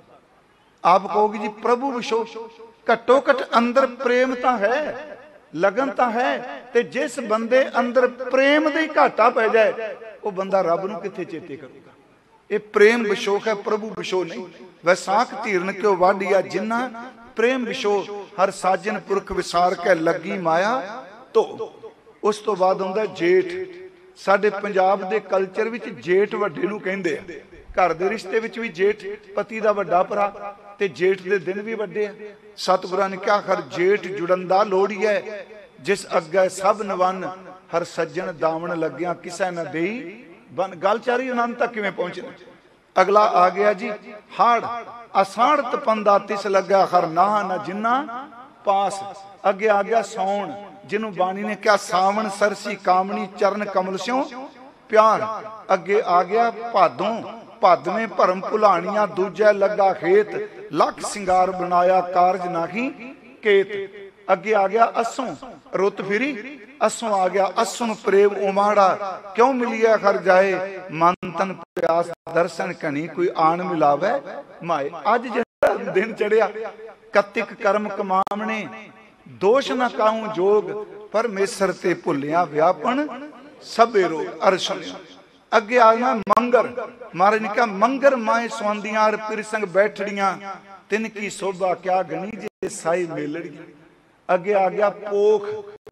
ਆਪ ਕਹੋਗੇ ਜੀ ਪ੍ਰਭੂ ਵਿਸ਼ੋ, ਘੱਟੋ ਘੱਟ ਅੰਦਰ ਪ੍ਰੇਮ ਤਾਂ ਹੈ, ਲਗਨ ਤਾਂ ਹੈ। ਤੇ ਜਿਸ ਬੰਦੇ ਅੰਦਰ ਪ੍ਰੇਮ ਦਾ ਹੀ ਘਾਟਾ ਪੈ ਜਾਏ, ਉਹ ਬੰਦਾ ਰੱਬ ਨੂੰ ਕਿੱਥੇ ਚੇਤੇ ਕਰੂਗਾ? ਇਹ ਪ੍ਰੇਮ ਵਿਸ਼ੋਕ ਹੈ, ਪ੍ਰਭੂ ਵਿਸ਼ੋ ਨਹੀਂ। ਵੈਸਾਖ ਧੀਰਨ ਕਿਉ ਵਾਢੀਆ, ਜਿਨ੍ਹਾਂ ਪ੍ਰੇਮ ਵਿਸ਼ੋ। ਹਰ ਸਾਜਨ ਪੁਰਖ ਵਿਸਾਰ ਕੇ ਲੱਗੀ ਮਾਇਆ ਧੋ। ਉਸ ਤੋਂ ਬਾਅਦ ਆਉਂਦਾ ਜੇਠ। ਸਾਡੇ ਪੰਜਾਬ ਦੇ ਕਲਚਰ ਵਿੱਚ ਜੇਠ ਵੱਡੇ ਨੂੰ ਕਹਿੰਦੇ ਆ। ਘਰ ਦੇ ਰਿਸ਼ਤੇ ਵਿੱਚ ਵੀ ਜੇਠ ਪਤੀ ਦਾ ਵੱਡਾ ਭਰਾ, ਤੇ ਜੇਠ ਦੇ ਦਿਨ ਵੀ ਵੱਡੇ ਆ। ਸਤਿਗੁਰਾਂ ਨੇ ਕਿਹਾ, ਹਰ ਜੇਠ ਜੁੜਨ ਦਾ ਲੋੜੀਐ, ਜਿਸ ਅੱਗੇ ਸਭ ਨਵਨ। ਹਰ ਸੱਜਣ ਦਾਵਣ ਲੱਗਿਆ ਕਿਸੈ ਨਾ ਦੇਈ ਬਨ। ਗੱਲ ਚਾਰੀ ਆਨੰਦ ਤੱਕ ਕਿਵੇਂ ਪਹੁੰਚਣਾ? ਅਗਲਾ ਆ ਗਿਆ ਜੀ ਹਾੜ। ਅਸਾੜ ਤਪੰਦਾ ਤਿਸ ਲੱਗਾ, ਹਰ ਨਾਹ ਨਾ ਜਿੰਨਾ ਪਾਸ। ਅੱਗੇ ਆ ਗਿਆ ਸੌਣ, ਜਿਹਨੂੰ ਬਾਣੀ ਨੇ ਕਿਹਾ, ਸਾਵਣ ਸਰਸੀ ਕਾਮਣੀ ਚਰਨ ਕਮਲ ਸਿਉ ਪਿਆਰ। ਅੱਗੇ ਆ ਗਿਆ ਭਾਦੋਂ। ਭਾਦਵੇਂ ਭਰਮ ਭੁਲਾਣੀਆਂ, ਦੂਜਾ ਲੱਗਾ ਖੇਤ। ਲੱਖ ਸਿੰਗਾਰ ਬਣਾਇਆ, ਕਾਰਜ ਨਾਹੀ ਕੇਤ। ਅੱਗੇ ਆ ਗਿਆ ਅਸੋਂ, ਰੁੱਤ ਫਿਰੀ ਅਸੋਂ ਆ ਗਿਆ। ਅਸੋਂ ਪ੍ਰੇਮ ਉਮਾੜਾ, ਕਿਉਂ ਮਿਲਿਆ ਖਰ ਜਾਏ। ਮਨ ਤਨ ਪਿਆਸ ਦਰਸ਼ਨ ਕਣੀ, ਕੋਈ ਆਣ ਮਿਲਾਵੇ ਮਾਏ। ਅੱਜ ਜਿਹੜਾ ਦਿਨ ਚੜਿਆ, ਕਤਿਕ ਕਰਮ ਕਮਾਵਣੇ, ਦੋਸ਼ ਨਾ ਕਾਹੂ ਜੋਗ। ਪਰਮੇਸ਼ਰ ਤੇ ਭੁੱਲਿਆ ਵਿਆਪਨ ਸਭੇ ਰੋਗ। ਅਰ ਸੁਣਿਓ, ਅੱਗੇ ਆ ਗਿਆ ਮੰਗਰ। ਮਹਾਰਾਜ ਨੇ ਕਿਹਾ, ਮੰਗਰ ਮਾਏ ਸਵੰਦੀਆਂ ਅਰ ਪਿਰ ਸੰਗ ਬੈਠੜੀਆਂ। ਤਿਨ ਕੀ ਸੋਭਾ ਕਿਆ ਗਣੀ, ਜੇ ਸਾਈ ਮੇਲੜੀਆਂ। ਅੱਗੇ ਆ ਗਿਆ ਪੋਖ।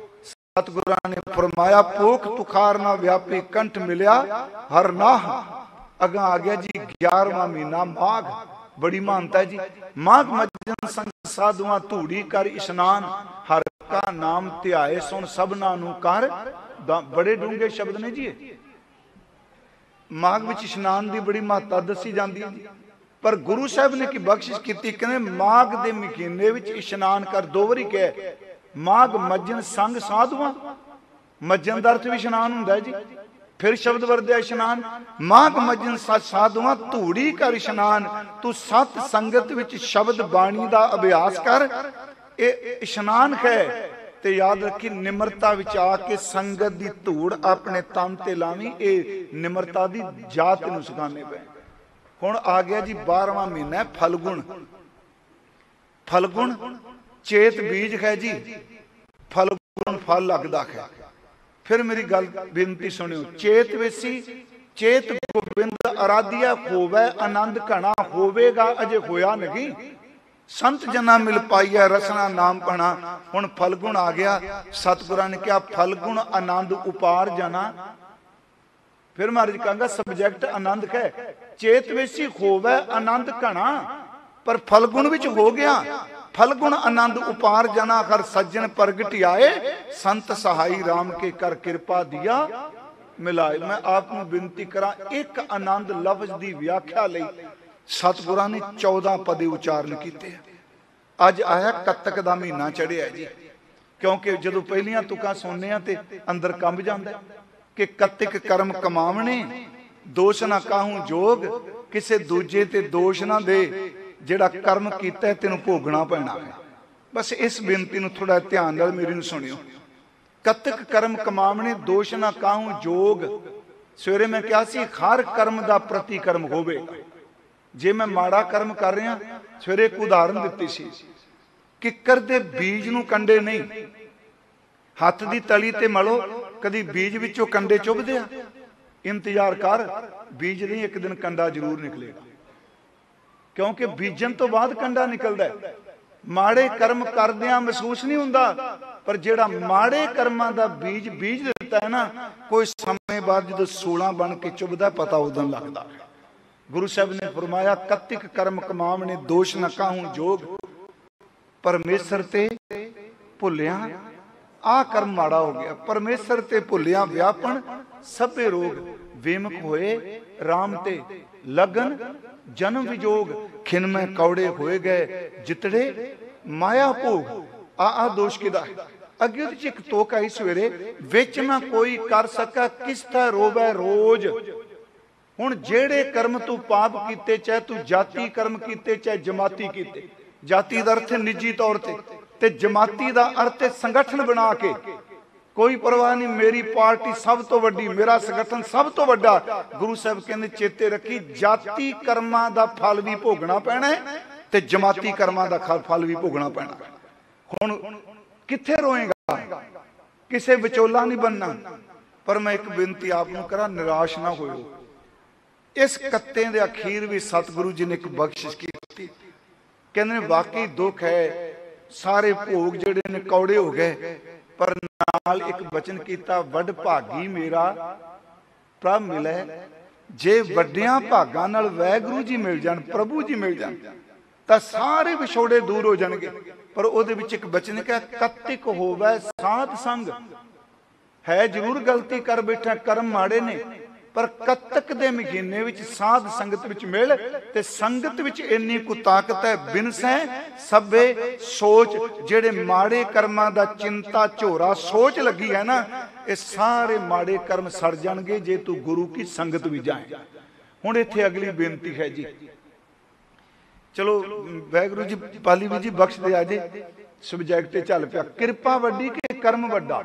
ਸਤਿਗੁਰਾਂ ਨੇ ਫਰਮਾਇਆ, ਪੋਖ ਤੁਖਾਰ ਨਾ ਵਿਆਪੀ, ਕੰਠ ਮਿਲਿਆ ਹਰ ਨਾਹ। ਅਗਾ ਆ ਗਿਆ ਜੀ 11ਵਾਂ ਮਹੀਨਾ ਮਾਘ। ਬੜੀ ਮਾਨਤਾ ਹੈ ਜੀ। ਮਾਘ ਮੱਝਨ ਸੰਗ ਸਾਧੂਆਂ, ਧੂੜੀ ਕਰ ਇਸ਼ਨਾਨ। ਹਰ ਕਾ ਨਾਮ ਧਿਆਏ, ਸੁਣ ਸਭਨਾਂ ਨੂੰ ਕਰ। ਬੜੇ ਡੂੰਘੇ ਸ਼ਬਦ ਨੇ ਜੀ। ਮਾਘ ਵਿੱਚ ਇਸ਼ਨਾਨ ਦੀ ਬੜੀ ਮਹੱਤਤਾ ਦੱਸੀ ਜਾਂਦੀ ਹੈ। ਪਰ ਗੁਰੂ ਸਾਹਿਬ ਨੇ ਕੀ ਬਖਸ਼ਿਸ਼ ਕੀਤੀ, ਕਹਿੰਦੇ ਮਾਘ ਦੇ ਮਹੀਨੇ ਵਿੱਚ ਇਸ਼ਨਾਨ ਕਰ। ਦੋ ਵਾਰੀ ਕਿਹਾ, ਮਾਘ ਮੱਝਨ ਸੰਗ ਸਾਧੂਆਂ। ਮੱਝਨ ਦਾ ਅਰਥ ਵੀ ਇਸ਼ਨਾਨ ਹੁੰਦਾ ਹੈ ਜੀ। ਫਿਰ ਸ਼ਬਦ ਵਰਤਿਆ ਇਸ਼ਨਾਨ। ਮਾਘ ਮੱਝਨ ਸਾਧੂਆਂ, ਧੂੜੀ ਕਰ ਇਸ਼ਨਾਨ। ਤੂੰ ਸਤ ਸੰਗਤ ਵਿੱਚ ਸ਼ਬਦ ਬਾਣੀ ਦਾ ਅਭਿਆਸ ਕਰ। ਇਹ ਇਸ਼ਨਾਨ ਹੈ। ਤੇ ਯਾਦ ਰੱਖੀ, ਨਿਮਰਤਾ ਵਿੱਚ ਆ ਕੇ ਸੰਗਤ ਦੀ ਧੂੜ ਆਪਣੇ ਤਨ ਤੇ ਲਾਵੀਂ। ਇਹ ਨਿਮਰਤਾ ਦੀ ਜਾਤ ਨੂੰ ਸਿਖਾਣੇ ਪਏ। ਹੁਣ ਆ ਗਿਆ ਜੀ 12ਵਾਂ ਮਹੀਨਾ ਫਲਗੁਣ। ਫਲਗੁਣ ਚੇਤ ਬੀਜ ਹੈ ਜੀ। ਫਲਗੁਣ ਫਲ ਲੱਗਦਾ ਹੈ। ਫਿਰ ਮੇਰੀ ਗੱਲ ਬੇਨਤੀ ਸੁਣਿਓ। ਚੇਤ ਵੇਸੀ ਚੇਤ ਗੋਬਿੰਦ ਅਰਾਧਿਆ, ਹੋਵੇ ਆਨੰਦ ਘਣਾ। ਹੋਵੇਗਾ ਅਜੇ ਹੋਇਆ ਨਹੀਂ, ਸੰਤ ਜਨਾ ਮਿਲ ਪਾਈਆ, ਰਸਨਾ ਨਾਮ ਪਣਾ। ਹੁਣ ਫਲਗੁਣ ਆ ਗਿਆ। ਸਤਿਗੁਰਾਂ ਨੇ ਕਿਹਾ, ਫਲਗੁਣ ਆਨੰਦ ਉਪਾਰ ਜਨਾ। ਫਿਰ ਮਹਾਰਾਜ ਕਹਾਂਗਾ, ਸਬਜੈਕਟ ਆਨੰਦ ਹੈ। ਚੇਤ ਵੇਸੀ ਹੋਵੇ ਆਨੰਦ ਘਣਾ, ਪਰ ਫਲਗੁਣ ਵਿੱਚ ਹੋ ਗਿਆ। ਫਲਗੁਣ ਆਨੰਦ ਉਪਾਰ ਜਨਾ, ਹਰ ਸੱਜਣ ਪ੍ਰਗਟ ਆਏ। ਸੰਤ ਸਹਾਈ ਰਾਮ ਕੇ ਕਰ ਕਿਰਪਾ ਦਿਆ ਮਿਲਾਏ। ਮੈਂ ਆਪ ਨੂੰ ਬੇਨਤੀ ਕਰਾਂ, ਇੱਕ ਆਨੰਦ ਲਫ਼ਜ਼ ਦੀ ਵਿਆਖਿਆ ਲਈ ਸਤਿਗੁਰਾਂ ਨੇ 14 ਪਦੇ ਉਚਾਰਨ ਕੀਤੇ। ਅੱਜ ਆਇਆ ਕੱਤਕ ਦਾ ਮਹੀਨਾ ਚੜਿਆ ਜੀ। ਕਿਉਂਕਿ ਜਦੋਂ ਪਹਿਲੀਆਂ ਤੁਕਾਂ ਸੁਣਨੇ ਆ ਤੇ ਅੰਦਰ ਕੰਬ ਜਾਂਦਾ ਕਿ ਕੱਤਕ ਕਰਮ ਕਮਾਵਣੇ, ਦੋਸ਼ ਨਾ ਕਾਹੂ ਜੋਗ। ਕਿਸੇ ਦੂਜੇ ਤੇ ਦੋਸ਼ ਨਾ ਦੇ, ਜਿਹੜਾ ਕਰਮ ਕੀਤਾ ਤੈਨੂੰ ਭੋਗਣਾ ਪੈਣਾ ਹੈ। ਬਸ ਇਸ ਬੇਨਤੀ ਨੂੰ ਥੋੜਾ ਧਿਆਨ ਨਾਲ ਮੇਰੀ ਨੂੰ ਸੁਣਿਓ। ਕੱਤਕ ਕਰਮ ਕਮਾਵਣੇ, ਦੋਸ਼ ਨਾ ਕਾਹੂ ਜੋਗ। ਸਵੇਰੇ ਮੈਂ ਕਿਹਾ ਸੀ, ਹਰ ਕਰਮ ਦਾ ਪ੍ਰਤੀਕਰਮ ਹੋਵੇਗਾ। ਜੇ ਮੈਂ ਮਾੜਾ ਕਰਮ ਕਰ ਰਿਹਾ, ਸਵੇਰੇ ਇੱਕ ਉਦਾਹਰਨ ਦਿੱਤੀ ਸੀ, ਕਿੱਕਰ ਦੇ ਬੀਜ ਨੂੰ ਕੰਡੇ ਨਹੀਂ। ਹੱਥ ਦੀ ਤਲੀ ਤੇ ਮਲੋ, ਕਦੀ ਬੀਜ ਵਿੱਚੋਂ ਕੰਡੇ ਚੁਭਦੇ ਆ? ਇੰਤਜ਼ਾਰ ਕਰ, ਬੀਜ ਨਹੀਂ, ਇੱਕ ਦਿਨ ਕੰਡਾ ਜ਼ਰੂਰ ਨਿਕਲੇਗਾ। ਕਿਉਂਕਿ ਬੀਜਣ ਤੋਂ ਬਾਅਦ ਕੰਡਾ ਨਿਕਲਦਾ ਹੈ। ਮਾੜੇ ਕਰਮ ਕਰਦਿਆਂ ਮਹਿਸੂਸ ਨਹੀਂ ਹੁੰਦਾ, पर जेड़ा माड़े कर्मां दा बीज बीज दिता है ना, कोई समय बाद जो 16 बन के चुभदा पता उदन लगदा। गुरु साहब ने फरमाया कत्तिक कर्म कमावने दोष न काहूं जोग, परमेसर ते भुलिया आ कर्म माड़ा हो गया। परमेसर ते भुलिया व्यापन सबे रोग, वेमक होए राम ते लगन जन्म विजोग, खिन में कौड़े होए गए जितड़े माया भोग। आ दोष किदा है? अगे उहदे च एक तोक आई सवेरे, विच ना कोई कर सका किसता रोवै रोज। हुण जेड़े कर्म तू पाप कीते, चाहे तू जाति कर्म कीते चाहे जमाती कीते, जाति दा अर्थ निजी तौर ते जमाती दा अर्थ संगठन बना के, कोई परवाह नहीं मेरी पार्टी सब तो वड्डी, मेरा संगठन सब तो वड्डा। गुरु साहब कहंदे चेते रखी जाति कर्मां दा फल भी भोगना पैना है ते जमाती कर्मां दा फल भी भोगना पैना। हुण किथे रोएगा? किसे विचोला नहीं बनना। पर मैं एक बेनती आपनूं करा, निराश ना होयो। इस कत्ते दे अखीर भी सतगुरु जी ने एक बख्शिश की। कहंदे वाकई दुख है, सारे भोग जिहड़े ने कौड़े हो गए, पर नाल एक वचन कीता, वड भागी मेरा प्रभ मिले। जे वड्डियां भागां नाल वैगुरु जी मिल जाण, प्रभु जी मिल जाण, तां सारे विछोड़े दूर हो जाणगे। पर उहदे विच एक वचन कहा, कत्तिक होवै साध संग। है जरूर गलती कर बैठा, कर्म माड़े ने, पर कत्तक दे महीने विच साध संगत विच मिल, ते संगत विच इन्नी कु ताकत है, बिनसै सबे सोच। जेड़े माड़े कर्मां दा चिंता झोरा सोच लगी है ना, ये सारे माड़े कर्म सड़ जाणगे जे तू गुरु की संगत विच जाए। हुण इत्थे अगली बेनती है जी, चलो वाहिगुरू जी पाली भी जी बख्श दे आजे, सबजैक्ट चल पिया, किरपा वड्डी के कर्म वड्डा।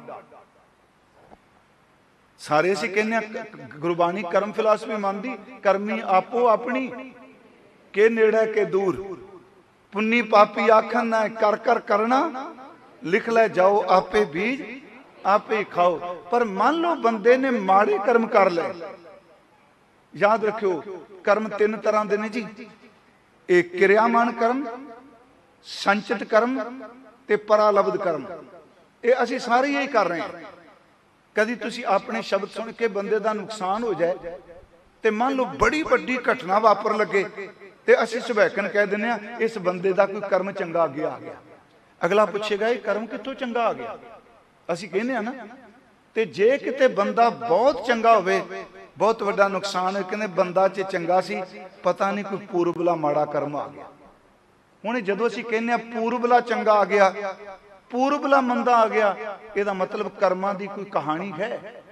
सारे असीं कहने गुरबाणी कर्म फिलासफी मानदी, करमी आपो अपनी के नेड़े के दूर, पुन्नी पापी आखन ना कर कर करना, लिख ले जाओ आपे बीज आपे खाओ। पर मान लो बंदे ने माड़े कर्म कर ले, याद रखियो कर्म 3 तरह दे ने जी, एक क्रियामान कर्म, संचित कर्म ते परालब्ध कर्म। ये असीं सारे यही कर रहे हैं। कदी तुसी अपने शब्द सुन के बंदे दा नुकसान हो जाए, ते मान लो बड़ी वड्डी घटना वापर लगे, ते असीं सुभैकन कह दिंदे आ इस बंदे दा कोई कर्म चंगा अगे आ गया। अगला पुछेगा ये कर्म कित्थों चंगा आ गया? असीं कहने आ ना। ते जे किते बंदा बहुत चंगा होवे, बहुत वड्डा नुकसान है, कहंदे बंदा च चंगा सी, पता नहीं कोई पूर्वला माड़ा कर्म आ गया। हुण जदों असीं कहने आ पूर्वला चंगा आ गया, पूर्वला मंदा आ गया, ਇਹਦਾ मतलब कर्मां दी कोई कहानी है।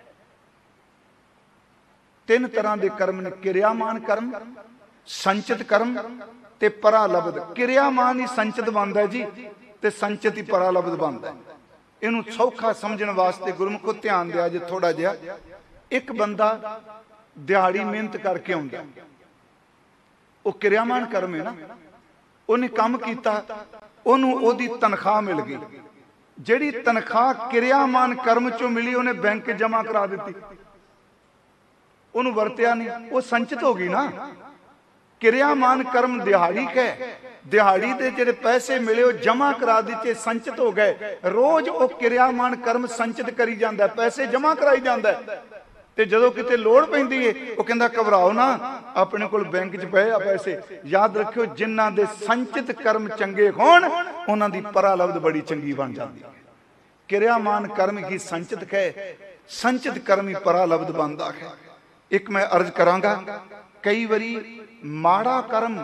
3 तरह के कर्म ने, क्रियामान कर्म, संचित कर्म ते परालब्ध। क्रियामान ही संचित बनता है जी, ते संचित ही परालब्ध बनता है। इनू सौखा समझण वास्ते गुरमुखो ध्यान दिया जे थोड़ा जिहा। एक बंदा दिहाड़ी मेहनत करके आउंदा, वो क्रियामान कर्म है ना, उन्हें काम कीता, ओनू ओदी तनख्वाह मिल गई। जिहड़ी तनख्वाह क्रियामान कर्म चों मिली, उन्हें बैंक जमा करा दी, उन्होंने वरत्या नहीं, वो संचित हो गई ना। क्रियामान कर्म दिहाड़ी है, दिहाड़ी दे जिहड़े पैसे मिले वो जमा करा दिते, संचित हो गए। रोज वो क्रियामान कर्म संचित करी जांदा, पैसे जमा कराई जांदा। ते जदों किते लोड़ पैंदी है, वो कहंदा घबराओ ना, अपने कोल बैंक च पए आ पैसे। याद रखियो जिन्हां दे संचित कर्म चंगे होण, उन्हां दी परालब्ध बड़ी चंगी बन जाती है। क्रियामान कर्म ही संचित है, संचित कर्म ही परालब्ध बनता है। एक मैं अर्ज करांगा, कई बारी माड़ा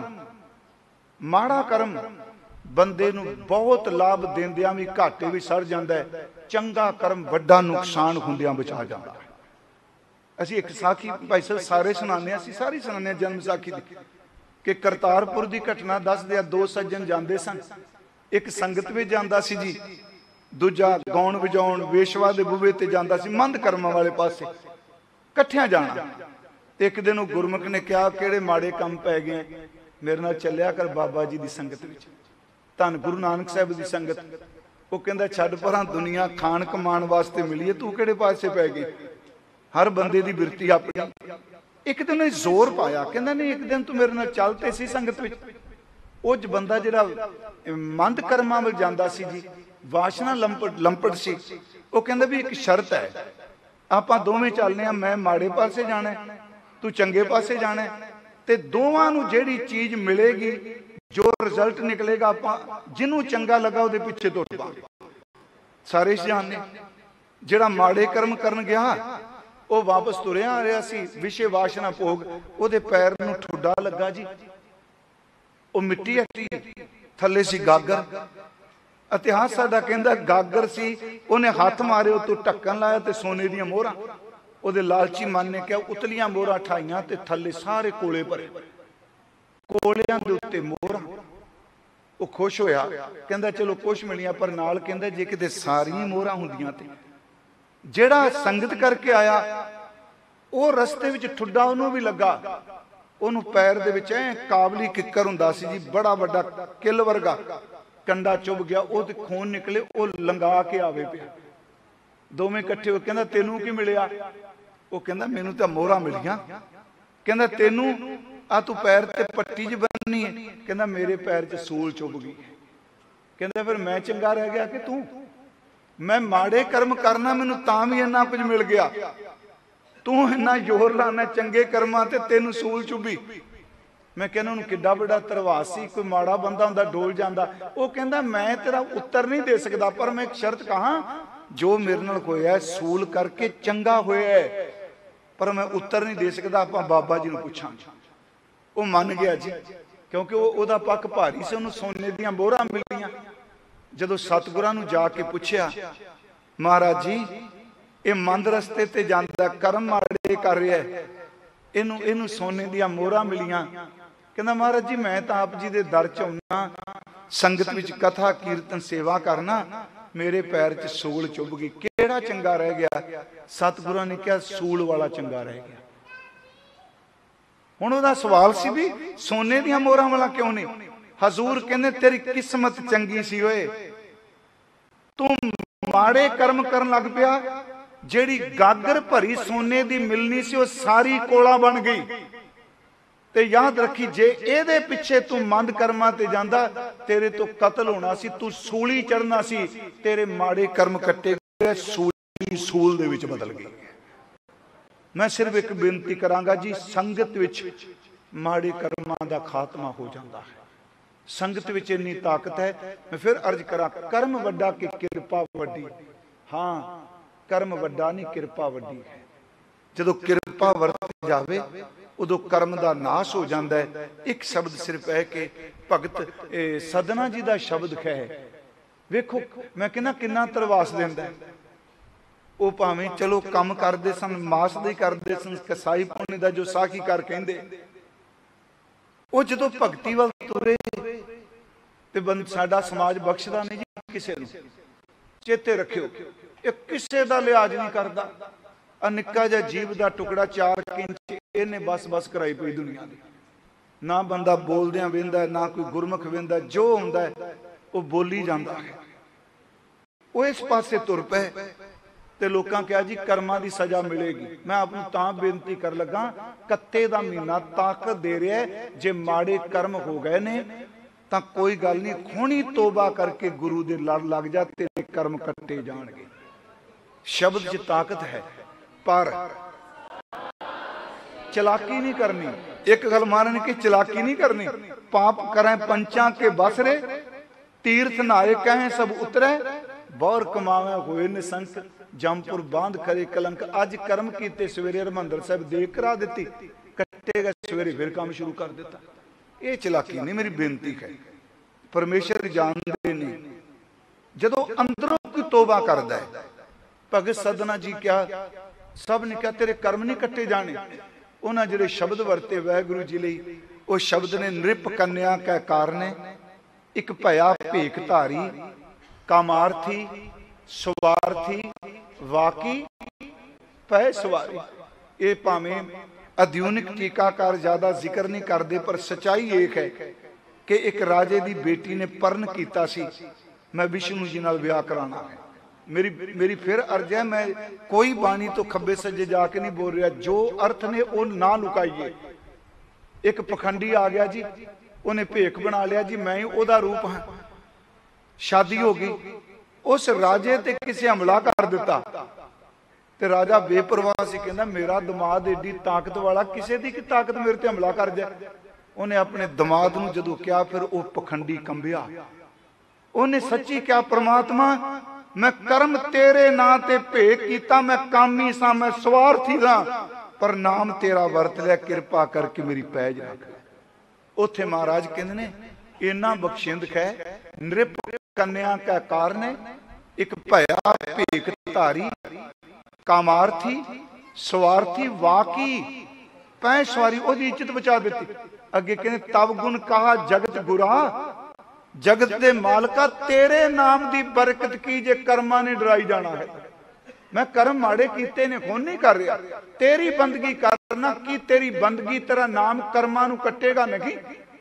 कर्म बंदे नूं बहुत लाभ देंदियां भी घाटे भी सड़ जांदा है, चंगा कर्म वड्डा नुकसान हुंदियां बचा जांदा है। असीं एक साखी भाई साहब सारे सुनाने, असीं सारी सुनाने जन्म साखी दी कि करतारपुर की घटना दसदे, 2 सज्जन जांदे सन, एक संगत में जांदा सी जी, दूजा गाउण वजाउण वेशवा दे बूहे ते जांदा सी, मंद कर्मां वाले पासे कट्ठियां जाना। एक दिन वो गुरमुख ने कहा किहड़े माड़े काम पै गए, मेरे नाल चलिया कर बाबा जी की संगत विच, धन गुरु नानक साहब की संगत। वो कहंदा छड्ड परां, दुनिया खाण कमाण वास्ते मिली है, तू किहड़े पासे पै गई? हर बंदे की बिरती अपनी। एक दिन जोर पाया, कहंदा नहीं एक दिन तू मेरे नाल चल ते सी संगत विच। वो बंदा जिहड़ा मंद कर्मां वल जांदा सी जी, ਵਾਸ਼ਨਾ ਲੰਪਟ ਸੀ। ਉਹ ਕਹਿੰਦਾ ਵੀ ਇੱਕ ਸ਼ਰਤ ਹੈ, ਆਪਾਂ ਦੋਵੇਂ ਚੱਲਨੇ ਆ, ਮੈਂ ਮਾੜੇ ਪਾਸੇ ਜਾਣਾ, ਤੂੰ ਚੰਗੇ ਪਾਸੇ ਜਾਣਾ, ਤੇ ਦੋਵਾਂ ਨੂੰ ਜਿਹੜੀ ਚੀਜ਼ ਮਿਲੇਗੀ, ਜੋ ਰਿਜ਼ਲਟ ਨਿਕਲੇਗਾ, ਆਪਾਂ ਜਿਹਨੂੰ ਚੰਗਾ ਲੱਗਾ ਉਹਦੇ ਪਿੱਛੇ ਤੁਰ ਪਾਂਗੇ। ਸਾਰੇ ਜਾਣਦੇ ਜਿਹੜਾ ਮਾੜੇ ਕਰਮ ਕਰਨ ਗਿਆ ਉਹ ਵਾਪਸ ਤੁਰਿਆ ਆ ਰਿਹਾ ਸੀ, ਵਿਸ਼ੇ ਵਾਸ਼ਨਾ ਭੋਗ, ਉਹਦੇ ਪੈਰ ਨੂੰ ਠੁੱਡਾ ਲੱਗਾ ਜੀ, ਉਹ ਮਿੱਟੀ ਹੱਟੀ, ਥੱਲੇ ਸੀ ਗਾਗਰ। ਇਤਿਹਾਸ ਸਾਡਾ ਕਹਿੰਦਾ ਗਾਗਰ ਸੀ, ਉਹਨੇ ਹੱਥ ਮਾਰੇ, ਉਤੋਂ ਢੱਕਣ ਲਾਇਆ ਤੇ ਸੋਨੇ ਦੀਆਂ ਮੋਹਰਾਂ। ਉਹਦੇ ਲਾਲਚੀ ਮਨ ਨੇ ਕਿਹਾ ਉਤਲੀਆਂ ਮੋਹਰਾਂ ਠਾਈਆਂ ਤੇ ਥੱਲੇ ਸਾਰੇ ਕੋਲੇ ਭਰੇ, ਕੋਲਿਆਂ ਦੇ ਉੱਤੇ ਮੋਹਰਾਂ। ਉਹ ਖੁਸ਼ ਹੋਇਆ, ਕਹਿੰਦਾ ਚਲੋ ਕੁਛ ਮਿਲੀਆਂ, ਪਰ ਨਾਲ ਕਹਿੰਦਾ ਜੇ ਕਿਤੇ ਸਾਰੀਆਂ ਮੋਹਰਾਂ ਹੁੰਦੀਆਂ ਤੇ। ਜਿਹੜਾ ਸੰਗਤ ਕਰਕੇ ਆਇਆ ਉਹ ਰਸਤੇ ਵਿੱਚ ਠੁੱਡਾ ਉਹਨੂੰ ਵੀ ਲੱਗਾ, ਉਹਨੂੰ ਪੈਰ ਦੇ ਵਿੱਚ ਐ ਕਾਬਲੀ ਕਿੱਕਰ ਹੁੰਦਾ ਸੀ ਜੀ, ਬੜਾ ਵੱਡਾ ਕਿੱਲ ਵਰਗਾ, ਕੰਡਾ ਚੁੱਭ ਗਿਆ, ਉਹ ਤੇ ਖੂਨ ਨਿਕਲੇ, ਉਹ ਲੰਗਾ ਕੇ ਆਵੇ ਪਿਆ। ਦੋਵੇਂ ਇਕੱਠੇ ਹੋ, ਕਹਿੰਦਾ ਤੈਨੂੰ ਕੀ ਮਿਲਿਆ? ਉਹ ਕਹਿੰਦਾ ਮੈਨੂੰ ਤਾਂ ਮੋਹਰਾਂ ਮਿਲੀਆਂ। ਕਹਿੰਦਾ ਤੈਨੂੰ ਆ ਤੂੰ ਪੈਰ ਤੇ ਪੱਟੀ ਜੀ ਬੰਨ੍ਹੀ ਹੈ? ਕਹਿੰਦਾ ਮੇਰੇ ਪੈਰ 'ਚ ਸੂਲ ਚੁੱਭ ਗਈ। ਕਹਿੰਦਾ ਫਿਰ ਮੈਂ ਚੰਗਾ ਰਹਿ ਗਿਆ ਕਿ ਤੂੰ? ਮੈਂ ਮਾੜੇ ਕਰਮ ਕਰਨਾ, ਮੈਨੂੰ ਤਾਂ ਵੀ ਇੰਨਾ ਕੁਝ ਮਿਲ ਗਿਆ, ਤੂੰ ਇੰਨਾ ਜ਼ੋਰ ਲਾਣਾ ਚੰਗੇ ਕਰਮਾਂ ਤੇ ਤੈਨੂੰ ਸੂਲ ਚੁੱਭੀ। ਮੈਂ ਕਹਿੰਦਾ ਉਹਨੂੰ ਕਿੱਡਾ ਵੱਡਾ ਧਰਵਾਸ ਸੀ, ਕੋਈ ਮਾੜਾ ਬੰਦਾ ਹੁੰਦਾ ਡੋਲ ਜਾਂਦਾ। ਉਹ ਕਹਿੰਦਾ ਮੈਂ ਤੇਰਾ ਉੱਤਰ ਨਹੀਂ ਦੇ ਸਕਦਾ, ਪਰ ਮੈਂ ਇੱਕ ਸ਼ਰਤ ਕਹਾਂ, ਜੋ ਮੇਰੇ ਨਾਲ ਹੋਇਆ ਸੂਲ ਕਰਕੇ ਚੰਗਾ ਹੋਇਆ, ਪਰ ਮੈਂ ਉੱਤਰ ਨਹੀਂ ਦੇ ਸਕਦਾ, ਆਪਾਂ ਬਾਬਾ ਜੀ ਨੂੰ ਪੁੱਛਾਂਗੇ। ਉਹ ਮੰਨ ਗਿਆ ਜੀ, ਕਿਉਂਕਿ ਉਹਦਾ ਪੱਕ ਭਾਰੀ ਸੀ, ਉਹਨੂੰ ਸੋਨੇ ਦੀਆਂ ਮੋਹਰਾਂ ਮਿਲੀਆਂ। ਜਦੋਂ ਸਤਿਗੁਰਾਂ ਨੂੰ ਜਾ ਕੇ ਪੁੱਛਿਆ, ਮਹਾਰਾਜ ਜੀ ਇਹ ਮੰਦ ਰਸਤੇ ਤੇ ਜਾਂਦਾ, ਕਰਮ ਮਾੜੇ ਕਰ ਰਿਹਾ, ਇਹਨੂੰ ਸੋਨੇ ਦੀਆਂ ਮੋਹਰਾਂ ਮਿਲੀਆਂ। ਕਹਿੰਦਾ ਮਹਾਰਾਜ ਜੀ ਮੈਂ ਤਾਂ ਆਪ ਜੀ ਦੇ ਦਰ 'ਚ ਆਉਣਾ, ਸੰਗਤ ਵਿੱਚ ਕਥਾ ਕੀਰਤਨ ਸੇਵਾ ਕਰਨਾ, ਮੇਰੇ ਪੈਰ 'ਚ ਸੂਲ ਚੁੱਭ ਗਈ, ਕਿਹੜਾ ਚੰਗਾ ਰਹਿ ਗਿਆ? ਸਤਿਗੁਰਾਂ ਨੇ ਕਿਹਾ ਸੂਲ ਵਾਲਾ ਚੰਗਾ ਰਹਿ ਗਿਆ। ਹੁਣ ਉਹਦਾ ਸਵਾਲ ਸੀ ਵੀ ਸੋਨੇ ਦੀਆਂ ਮੋਹਰਾਂ ਵਾਲਾ ਕਿਉਂ ਨਹੀਂ? ਹਜ਼ੂਰ ਕਹਿੰਦੇ ਤੇਰੀ ਕਿਸਮਤ ਚੰਗੀ ਸੀ ਓਏ, ਤੂੰ ਮਾੜੇ ਕਰਮ ਕਰਨ ਲੱਗ ਪਿਆ, ਜਿਹੜੀ ਗਾਗਰ ਭਰੀ ਸੋਨੇ ਦੀ ਮਿਲਣੀ ਸੀ ਉਹ ਸਾਰੀ ਕੋਲਾ ਬਣ ਗਈ। ਤੇ ਯਾਦ ਰੱਖੀ, ਜੇ ਇਹਦੇ ਪਿੱਛੇ ਤੂੰ ਮੰਦ ਕਰਮਾਂ ਤੇ ਜਾਂਦਾ, ਤੇਰੇ ਤੋਂ ਕਤਲ ਹੋਣਾ ਸੀ, ਤੂੰ ਸੂਲੀ ਚੜਨਾ ਸੀ, ਤੇਰੇ ਮਾੜੇ ਕਰਮ ਕੱਟੇ ਗਏ, ਸੂਲੀ ਸੂਲ ਦੇ ਵਿੱਚ ਬਦਲ ਗਈ। ਮੈਂ ਸਿਰਫ ਇੱਕ ਬੇਨਤੀ ਕਰਾਂਗਾ ਜੀ, ਸੰਗਤ ਵਿੱਚ ਮਾੜੇ ਕਰਮਾਂ ਦਾ ਖਾਤਮਾ ਹੋ ਜਾਂਦਾ ਹੈ, ਸੰਗਤ ਵਿੱਚ ਇੰਨੀ ਤਾਕਤ ਹੈ। ਮੈਂ ਫਿਰ ਅਰਜ਼ ਕਰਾਂ, ਕਰਮ ਵੱਡਾ ਕਿ ਕਿਰਪਾ ਵੱਡੀ? ਹਾਂ, ਕਰਮ ਵੱਡਾ ਨਹੀਂ, ਕਿਰਪਾ ਵੱਡੀ ਹੈ। ਜਦੋਂ ਕਿਰਪਾ ਵਰਤ ਜਾਵੇ ਉਦੋਂ ਕਰਮ ਦਾ ਨਾਸ਼ ਹੋ ਜਾਂਦਾ ਹੈ। ਇੱਕ ਸ਼ਬਦ ਸਿਰਫ ਹੈ ਕਿ ਭਗਤ ਸਦਨਾ ਜੀ ਦਾ ਸ਼ਬਦ ਹੈ, ਵੇਖੋ ਮੈਂ ਕਹਿੰਦਾ ਕਿੰਨਾ ਧਰਵਾਸ ਦਿੰਦਾ। ਉਹ ਭਾਵੇਂ ਚਲੋ ਕੰਮ ਕਰਦੇ ਸਨ, ਮਾਸ ਦੇ ਕਰਦੇ ਸਨ, ਕਸਾਈ ਪੁੰਨੇ ਦਾ ਜੋ ਸਾਖੀ ਕਰ ਕਹਿੰਦੇ, ਉਹ ਜਦੋਂ ਭਗਤੀ ਵੱਲ ਤੁਰੇ ਤੇ ਸਾਡਾ ਸਮਾਜ ਬਖਸ਼ਦਾ ਨਹੀਂ ਜੀ ਕਿਸੇ ਨੂੰ। ਚੇਤੇ ਰੱਖਿਓ, ਇਹ ਕਿਸੇ ਦਾ ਲਿਹਾਜ਼ ਨਹੀਂ ਕਰਦਾ। ਆ ਨਿੱਕਾ ਜਿਹਾ ਜੀਵ ਦਾ ਟੁਕੜਾ 4 ਇੰਚ, ਇਹਨੇ ਬਸ ਕਰਾਈ ਪਈ ਦੁਨੀਆ ਦੀ। ਨਾ ਬੰਦਾ ਬੋਲਦਿਆਂ ਵੇਂਦਾ, ਨਾ ਕੋਈ ਗੁਰਮੁਖ ਵੇਂਦਾ, ਜੋ ਹੁੰਦਾ ਹੈ ਉਹ ਬੋਲੀ ਜਾਂਦਾ ਹੈ। ਉਹ ਇਸ ਪਾਸੇ ਤੁਰ ਪਏ ਤੇ ਲੋਕਾਂ ਕਿਹਾ ਜੀ ਕਰਮਾਂ ਦੀ ਸਜ਼ਾ ਮਿਲੇਗੀ। ਮੈਂ ਆਪ ਨੂੰ ਤਾਂ ਬੇਨਤੀ ਕਰ ਲੱਗਾ, ਕੱਤੇ ਦਾ ਮਹੀਨਾ ਤਾਕਤ ਦੇ ਰਿਹਾ, ਜੇ ਮਾੜੇ ਕਰਮ ਹੋ ਗਏ ਨੇ ਤਾਂ ਕੋਈ ਗੱਲ ਨਹੀਂ, ਖੂਨੀ ਤੋਬਾ ਕਰਕੇ ਗੁਰੂ ਦੇ ਲੜ ਲੱਗ ਜਾ, ਤੇਰੇ ਕਰਮ ਕੱਟੇ ਜਾਣਗੇ। ਸ਼ਬਦ 'ਚ ਤਾਕਤ ਹੈ, ਪਰ ਚਲਾਕੀ ਨਹੀਂ ਕਰਨੀ। ਇੱਕ ਗੱਲ ਮਾਰਨ ਕਿ ਚਲਾਕੀ ਨਹੀਂ ਕਰਨੀ। ਪਾਪ ਕਰੇ ਪੰਚਾਂ ਕੇ ਬਸਰੇ, ਤੀਰਥ ਨਾਏ ਕਹੇ ਸਭ ਉਤਰੇ, ਬੌਰ ਕਮਾਵੇ ਹੋਏ ਨਿਸੰਕ, ਜੰਪੁਰ ਬਾਂਧ ਕਰੇ ਕਲੰਕ। ਅੱਜ ਕਰਮ ਕੀਤੇ, ਸਵੇਰੇ ਹਰਿਮੰਦਰ ਸਾਹਿਬ ਦੇਖ ਕਰਾ ਦਿੱਤੀ, ਕੱਟੇਗਾ ਸਵੇਰੇ ਫਿਰ ਕੰਮ ਸ਼ੁਰੂ ਕਰ ਦਿੱਤਾ। ਇਹ ਚਲਾਕੀ ਨਹੀਂ, ਮੇਰੀ ਬੇਨਤੀ ਹੈ। ਪਰਮੇਸ਼ਰ ਜਾਣਦੇ ਨੇ ਜਦੋਂ ਅੰਦਰੋਂ ਕੋਈ ਤੋਬਾ ਕਰਦਾ ਹੈ। ਭਗਤ ਸਦਨਾ ਜੀ ਕਿਹਾ, ਸਭ ਨੇ ਕਿਹਾ ਤੇਰੇ ਕਰਮ ਨਹੀਂ ਕੱਟੇ ਜਾਣੇ। ਉਹਨਾਂ ਜਿਹੜੇ ਸ਼ਬਦ ਵਰਤੇ ਵਾਹਿਗੁਰੂ ਜੀ ਲਈ, ਉਹ ਸ਼ਬਦ ਨੇ ਨਿਰਪ ਕੰਨਿਆ ਕੈ ਕਾਰਨੇ, ਇੱਕ ਭਇਆ ਭੇਖ ਧਾਰੀ, ਕਾਮਾਰਥੀ ਸਵਾਰਥੀ, ਵਾਕੀ ਪੈ ਸਵਾਰੀ। ਇਹ ਭਾਵੇਂ ਆਧੁਨਿਕ ਟੀਕਾਕਾਰ ਜ਼ਿਆਦਾ ਜ਼ਿਕਰ ਨਹੀਂ ਕਰਦੇ, ਪਰ ਸਚਾਈ ਇਹ ਹੈ ਕਿ ਇੱਕ ਰਾਜੇ ਦੀ ਬੇਟੀ ਨੇ ਪਰਨ ਕੀਤਾ ਸੀ, ਮੈਂ ਵਿਸ਼ਨੂੰ ਜੀ ਨਾਲ ਵਿਆਹ ਕਰਾਉਣਾ ਹੈ। ਮੇਰੀ ਫਿਰ ਅਰਜ਼ ਹੈ, ਮੈਂ ਕੋਈ ਬਾਣੀ ਤੋਂ ਖੱਬੇ ਸੱਜੇ ਜਾ ਕੇ ਨਹੀਂ ਬੋਲ ਰਿਹਾ, ਜੋ ਅਰਥ ਨੇ ਉਹ ਨਾ ਲੁਕਾਈਏ। ਇੱਕ ਪਖੰਡੀ ਆ ਗਿਆ ਜੀ, ਉਹਨੇ ਭੇਖ ਬਣਾ ਲਿਆ ਜੀ, ਮੈਂ ਹੀ ਉਹਦਾ ਰੂਪ ਹਾਂ। ਸ਼ਾਦੀ ਹੋ ਗਈ, उस राजे ते किसी हमला कर दिता ते राजा बेपरवाह सी, कहंदा मेरा दमाद एडी ताकत वाला, किसी दी की ताकत मेरे ते हमला कर जाए। उन्हें अपने दमाद नूं जदों कहा, फिर वह पखंडी कंबिया। उन्हें सच्ची क्या, परमात्मा मैं कर्म तेरे नां ते भेट कीता, मैं कामी सा, मैं स्वार्थी सा, पर नाम तेरा वरत लिया, किरपा करके मेरी पैज रख। उथे महाराज कहंदे ने इन्ना बख्शिंद है, नृप कन्या का कारण एक भया भेख धारी, कामार्थी स्वार्थी वाकी पै सवारी, ओदी इज्जत बचा देती। अगे कहते तब गुण कहा जगत बुरा, जगत दे मालका तेरे नाम दी बरकत की जे कर्मा ने डराई जाना है। मैं कर्म माड़े कीते ने खून नहीं कर रहा, तेरी बंदगी करना की तेरी बंदगी तेरा नाम कर्मा नू कटेगा नहीं।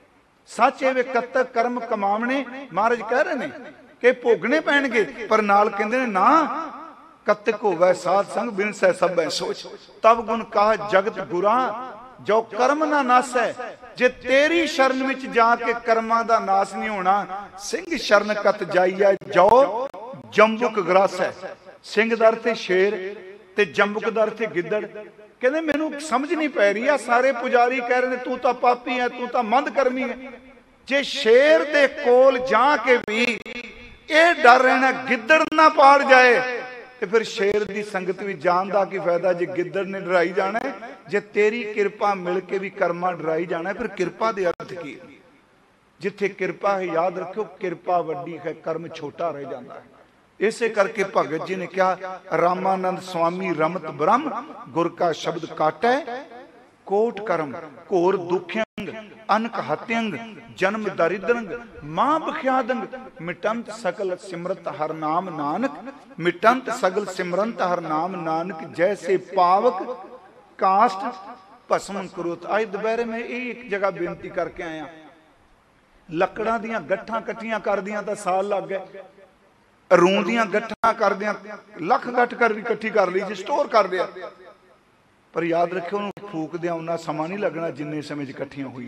सच एवे कत्तक कर्म कमावने महाराज कह रहे ने कि भोगने पैणगे, पर नाल कहंदे ने ना कत्तक होवे साध संग बिन सै सब सोच। तब गुण कहा जगत बुरा जो कर्म ना नास है, जे तेरी शरण विच जाके कर्मां दा नाश नहीं होना। सिंह शरण कत जाइए जो जंबुक ग्रस है। सिंह दा अर्थ शेर ते जंबुक दा अर्थ गिद्दड़। कहते मैनू समझ नहीं पै रही, सारे पुजारी कह रहे तू तो पापी है, तू तो मंद कर्मी है। जे शेर दे कोल जाके भी ये डर रहना गिद्दड़ ना पाड़ जाए, तो फिर शेर की संगत भी जान का की फायदा जे गिद्दड़ ने डराई जाना है। जे तेरी किरपा मिल के भी कर्मा डराई जाना है, फिर किरपा दे अर्थ की? जिथे किरपा है याद रखो किरपा वड्डी है, कर्म छोटा रह जाता है। इसे करके भगत जी ने कहा रामानंद स्वामी रमत ब्रह्म, गुर का शब्द काटै कोट कर्म, घोर दुख्यंग अनक हत्यंग, जन्म दरिद्रंग मां बख्यादंग, मिटंत सकल सिमरत हर नाम नानक, मिटंत सकल सिमरंत हर नाम नानक, जैसे पावक कास्ट भस्म करोत। आज दोपहरे में एक जगह बेनती करके आया, लकड़ां दियां गट्ठां कट्ठियां कर दियां तां साल लग गए, रूं दियां गट्ठां कर दियां लख गट्ठ कर इकट्ठी कर ली जी, स्टोर कर दिया। पर याद रखियो उन्होंने फूक दिया उन्ना समा नहीं लगना जिन्ने समय इकट्ठियां हुई।